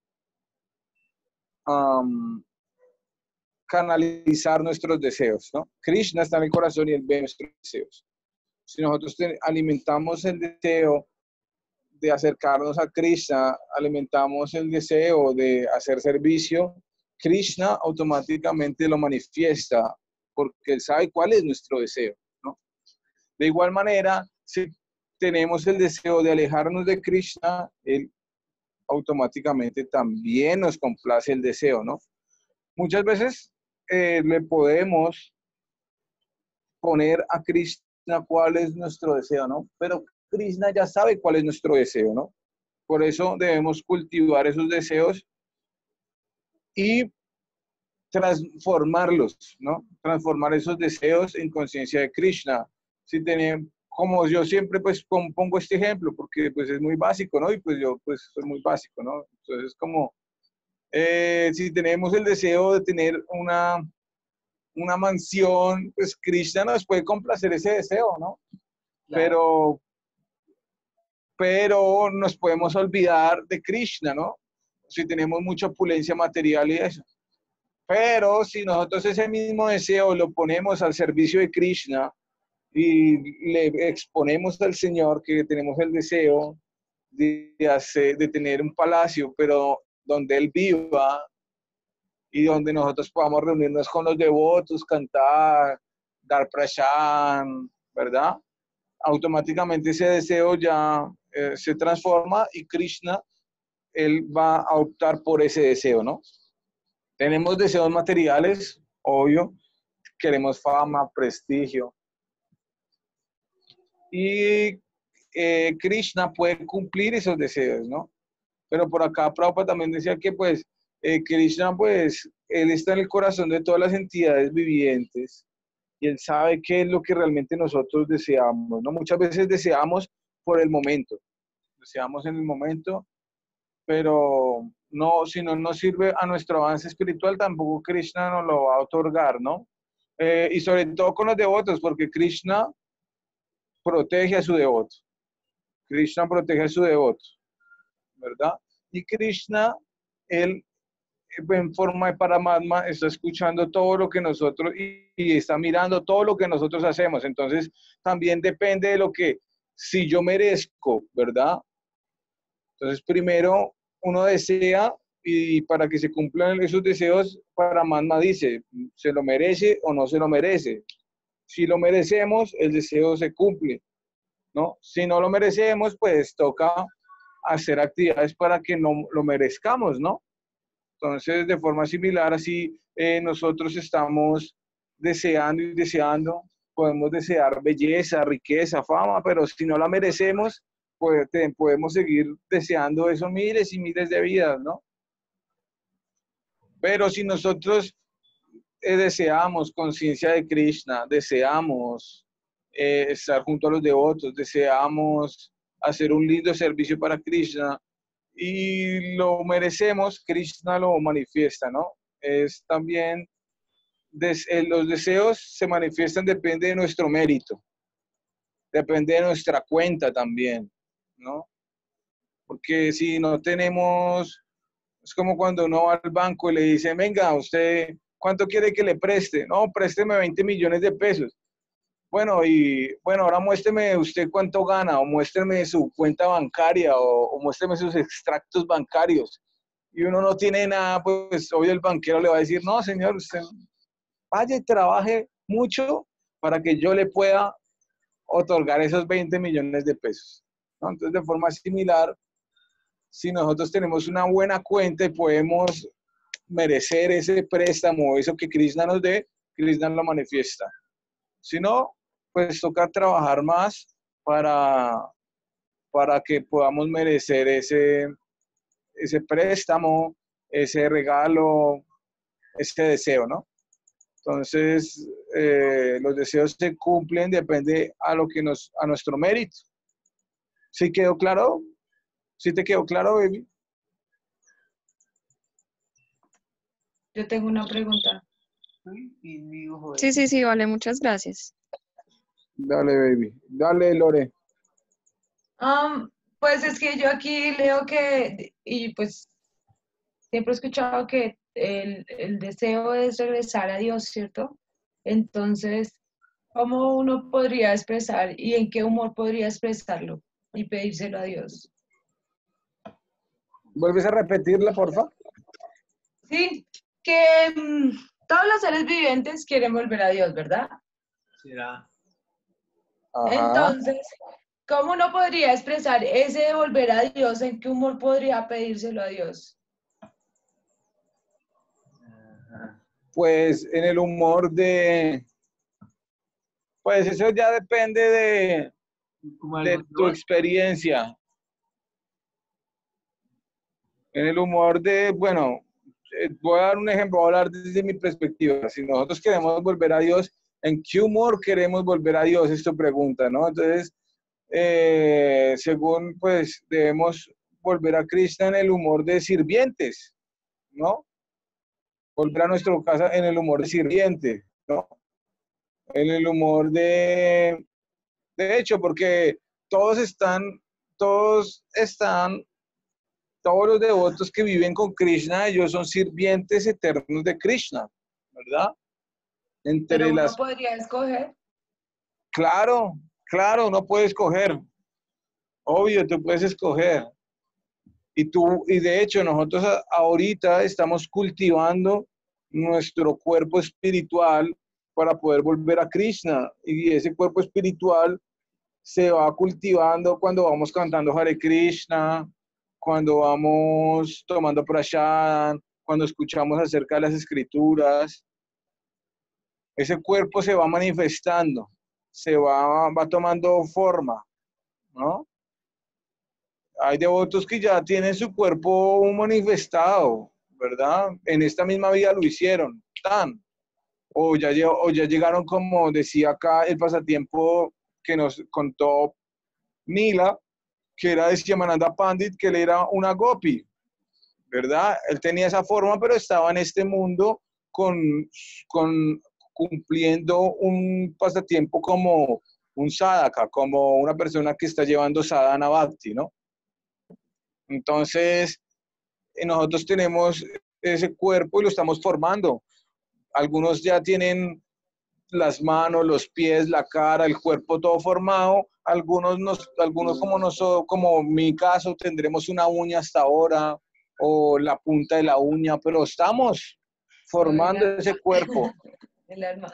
um, canalizar nuestros deseos, ¿no? Krishna está en el corazón y Él ve nuestros deseos. Si nosotros te, alimentamos el deseo de acercarnos a Krishna, alimentamos el deseo de hacer servicio, Krishna automáticamente lo manifiesta porque Él sabe cuál es nuestro deseo, ¿no? De igual manera, si tenemos el deseo de alejarnos de Krishna, Él automáticamente también nos complace el deseo, ¿no? Muchas veces eh, le podemos poner a Krishna cuál es nuestro deseo, ¿no? Pero Krishna ya sabe cuál es nuestro deseo, ¿no? Por eso debemos cultivar esos deseos y transformarlos, ¿no? Transformar esos deseos en conciencia de Krishna. Si tenemos, como yo siempre pues pongo este ejemplo, porque pues es muy básico, ¿no? Y pues yo pues soy muy básico, ¿no? Entonces como, eh, si tenemos el deseo de tener una, una mansión, pues Krishna nos puede complacer ese deseo, ¿no? Claro. Pero, pero nos podemos olvidar de Krishna, ¿no? Si tenemos mucha opulencia material y eso. Pero si nosotros ese mismo deseo lo ponemos al servicio de Krishna y le exponemos al Señor que tenemos el deseo de, hacer, de tener un palacio, pero donde Él viva y donde nosotros podamos reunirnos con los devotos, cantar, dar prashan, ¿verdad? Automáticamente ese deseo ya eh, se transforma y Krishna, Él va a optar por ese deseo, ¿no? Tenemos deseos materiales, obvio, queremos fama, prestigio. Y eh, Krishna puede cumplir esos deseos, ¿no? Pero por acá Prabhupada también decía que pues eh, Krishna pues él está en el corazón de todas las entidades vivientes y él sabe qué es lo que realmente nosotros deseamos, ¿no? Muchas veces deseamos por el momento, deseamos en el momento, pero no, si no nos sirve a nuestro avance espiritual, tampoco Krishna nos lo va a otorgar, ¿no? Eh, y sobre todo con los devotos, porque Krishna protege a su devoto. Krishna protege a su devoto, ¿verdad? Y Krishna, él en forma de Paramatma está escuchando todo lo que nosotros y, y está mirando todo lo que nosotros hacemos. Entonces, también depende de lo que, si yo merezco, ¿verdad? Entonces, primero uno desea y para que se cumplan esos deseos, Paramatma dice, ¿se lo merece o no se lo merece? Si lo merecemos, el deseo se cumple, ¿no? Si no lo merecemos, pues toca hacer actividades para que no lo merezcamos, ¿no? Entonces, de forma similar, así eh, nosotros estamos deseando y deseando, podemos desear belleza, riqueza, fama, pero si no la merecemos, pues te, podemos seguir deseando eso miles y miles de vidas, ¿no? Pero si nosotros eh, deseamos conciencia de Krishna, deseamos eh, estar junto a los devotos, deseamos hacer un lindo servicio para Krishna y lo merecemos, Krishna lo manifiesta, ¿no? Es también, des, eh, los deseos se manifiestan, depende de nuestro mérito, depende de nuestra cuenta también, ¿no? Porque si no tenemos, es como cuando uno va al banco y le dice, venga, usted, ¿cuánto quiere que le preste? No, présteme veinte millones de pesos. Bueno, y bueno, ahora muéstreme usted cuánto gana, o muéstreme su cuenta bancaria, o, o muéstreme sus extractos bancarios. Y uno no tiene nada, pues hoy el banquero le va a decir, no, señor, usted vaya y trabaje mucho para que yo le pueda otorgar esos veinte millones de pesos, ¿no? Entonces, de forma similar, si nosotros tenemos una buena cuenta y podemos merecer ese préstamo, eso que Krishna nos dé, Krishna lo manifiesta. Si no, pues toca trabajar más para, para que podamos merecer ese, ese préstamo, ese regalo, ese deseo, ¿no? Entonces, eh, los deseos se cumplen, depende a lo que nos, a nuestro mérito. ¿Sí quedó claro? ¿Sí te quedó claro, baby? Yo tengo una pregunta. Sí, sí, sí, vale, muchas gracias. Dale, baby. Dale, Lore. Um, pues es que yo aquí leo que, y pues siempre he escuchado que el, el deseo es regresar a Dios, ¿cierto? Entonces, ¿cómo uno podría expresar y en qué humor podría expresarlo y pedírselo a Dios? ¿Vuelves a repetirla, porfa? Sí, que mm, todos los seres vivientes quieren volver a Dios, ¿verdad? Será. Ajá. Entonces, ¿cómo uno podría expresar ese volver a Dios? ¿En qué humor podría pedírselo a Dios? Pues en el humor de, pues eso ya depende de, Como de algo tu nuevo. experiencia. En el humor de, bueno, eh, voy a dar un ejemplo, voy a hablar desde mi perspectiva. Si nosotros queremos volver a Dios, ¿en qué humor queremos volver a Dios? Es tu pregunta, ¿no? Entonces, eh, según, pues, debemos volver a Cristo en el humor de sirvientes, ¿no? Volver a nuestra casa en el humor de sirviente. ¿no? En el humor de, de hecho, porque todos están, todos están, todos los devotos que viven con Krishna, ellos son sirvientes eternos de Krishna, ¿verdad? Entre Pero uno las, podría escoger. claro, claro, uno puede escoger, obvio, tú puedes escoger. Y tú, y de hecho, nosotros a- ahorita estamos cultivando nuestro cuerpo espiritual para poder volver a Krishna. Y ese cuerpo espiritual se va cultivando cuando vamos cantando Hare Krishna, cuando vamos tomando prashadam, cuando escuchamos acerca de las escrituras. Ese cuerpo se va manifestando, se va, va tomando forma, ¿no? Hay devotos que ya tienen su cuerpo manifestado, ¿verdad? En esta misma vida lo hicieron, tan. O ya, lle- o ya llegaron, como decía acá el pasatiempo que nos contó Nila, que era de Shyamananda Pandit, que él era una gopi, ¿verdad? Él tenía esa forma, pero estaba en este mundo con, con cumpliendo un pasatiempo como un sadhaka, como una persona que está llevando sadhana bhakti, ¿no? Entonces, eh, nosotros tenemos ese cuerpo y lo estamos formando. Algunos ya tienen las manos, los pies, la cara, el cuerpo todo formado. Algunos, nos, algunos como, nosotros, como mi caso, tendremos una uña hasta ahora o la punta de la uña, pero estamos formando El ese cuerpo. El alma.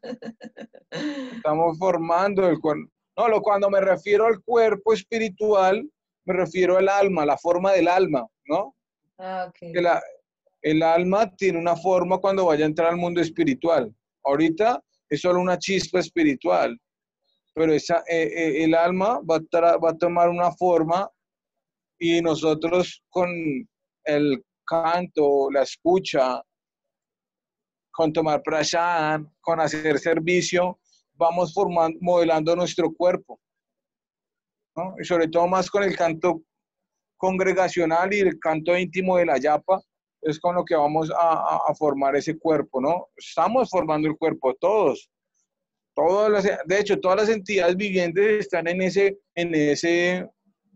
Estamos formando el cuerpo. No, lo, cuando me refiero al cuerpo espiritual, me refiero al alma, la forma del alma, ¿no? Ah, Que ok. la, el alma tiene una forma cuando vaya a entrar al mundo espiritual. Ahorita es solo una chispa espiritual, pero esa, eh, eh, el alma va a, tra- va a tomar una forma y nosotros con el canto, la escucha, con tomar prashadam, con hacer servicio, vamos formando, modelando nuestro cuerpo, ¿no? Y sobre todo más con el canto congregacional y el canto íntimo de la yapa, es con lo que vamos a, a, a formar ese cuerpo, ¿no? Estamos formando el cuerpo todos. Todas las, de hecho, todas las entidades vivientes están en ese, en ese,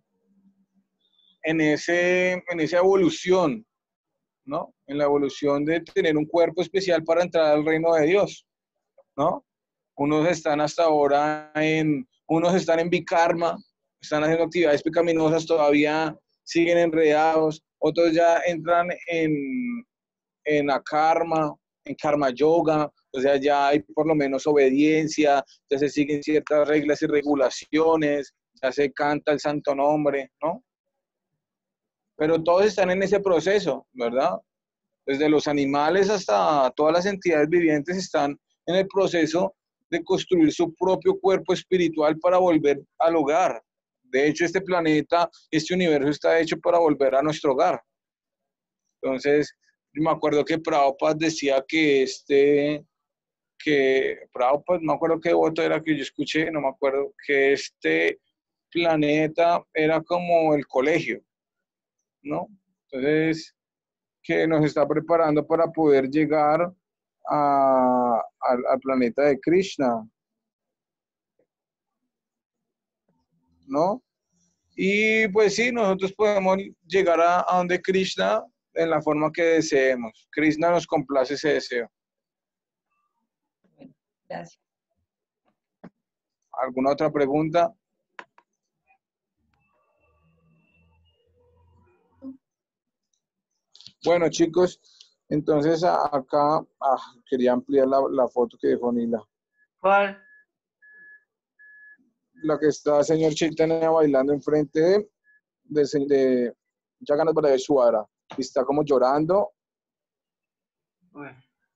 en ese, en esa evolución, ¿no? En la evolución de tener un cuerpo especial para entrar al reino de Dios, ¿no? Unos están hasta ahora en, unos están en bikarma, están haciendo actividades pecaminosas, todavía siguen enredados, otros ya entran en, en akarma, en karma yoga, o sea, ya hay por lo menos obediencia, ya se siguen ciertas reglas y regulaciones, ya se canta el santo nombre, ¿no? Pero todos están en ese proceso, ¿verdad? Desde los animales hasta todas las entidades vivientes están en el proceso de construir su propio cuerpo espiritual para volver al hogar. De hecho, este planeta, este universo está hecho para volver a nuestro hogar. Entonces, yo me acuerdo que Prabhupada decía que este, que Prabhupada, no me acuerdo qué voto era que yo escuché, no me acuerdo, que este planeta era como el colegio, ¿no? Entonces, que nos está preparando para poder llegar a, al, al planeta de Krishna, ¿no? Y pues sí, nosotros podemos llegar a, a donde Krishna en la forma que deseemos. Krishna nos complace ese deseo. Bueno, gracias. ¿Alguna otra pregunta? Bueno, chicos, entonces a- acá ah, quería ampliar la, la foto que dejó Nila. ¿Cuál? La que está señor Chaitanya bailando enfrente de, de, se- de Jagannath Balaeshwara. Y está como llorando. Uy.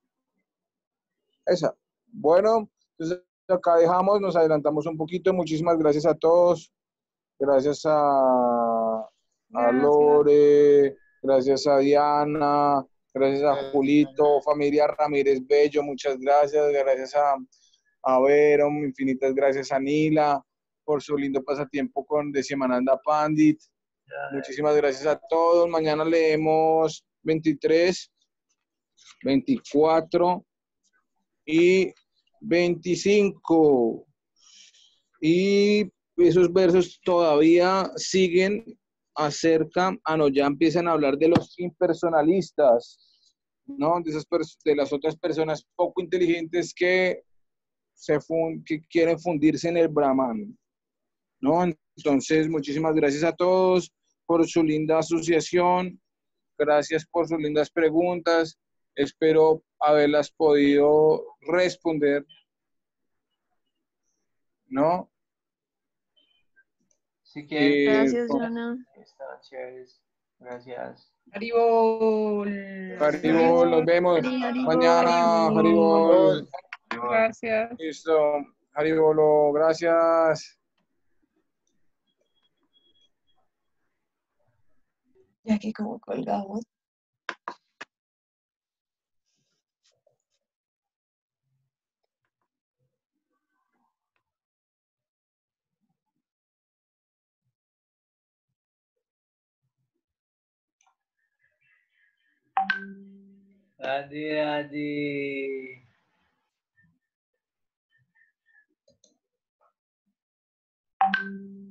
Esa. Bueno, entonces acá dejamos, nos adelantamos un poquito. Muchísimas gracias a todos. Gracias a, a Gracias. Lore, gracias a Diana, gracias a Julito, familia Ramírez Bello, muchas gracias. Gracias a, a Vero, infinitas gracias a Nila por su lindo pasatiempo con Decimananda Pandit. Muchísimas gracias a todos. Mañana leemos veintitrés, veinticuatro, y veinticinco. Y esos versos todavía siguen acerca, ah no, ya empiezan a hablar de los impersonalistas, ¿no? De, esas de las otras personas poco inteligentes que, se fun que quieren fundirse en el Brahman, ¿no? Entonces, muchísimas gracias a todos por su linda asociación, gracias por sus lindas preguntas, espero haberlas podido responder, ¿no? Sí que Eh, Gracias, Jonah. estaban chéveres. Gracias. Haribol. Haribol, nos vemos Hari, Haribol. mañana, Haribol. Gracias. Listo, Haribolo, gracias. Ya que como colgamos. Adi, adi. Mm.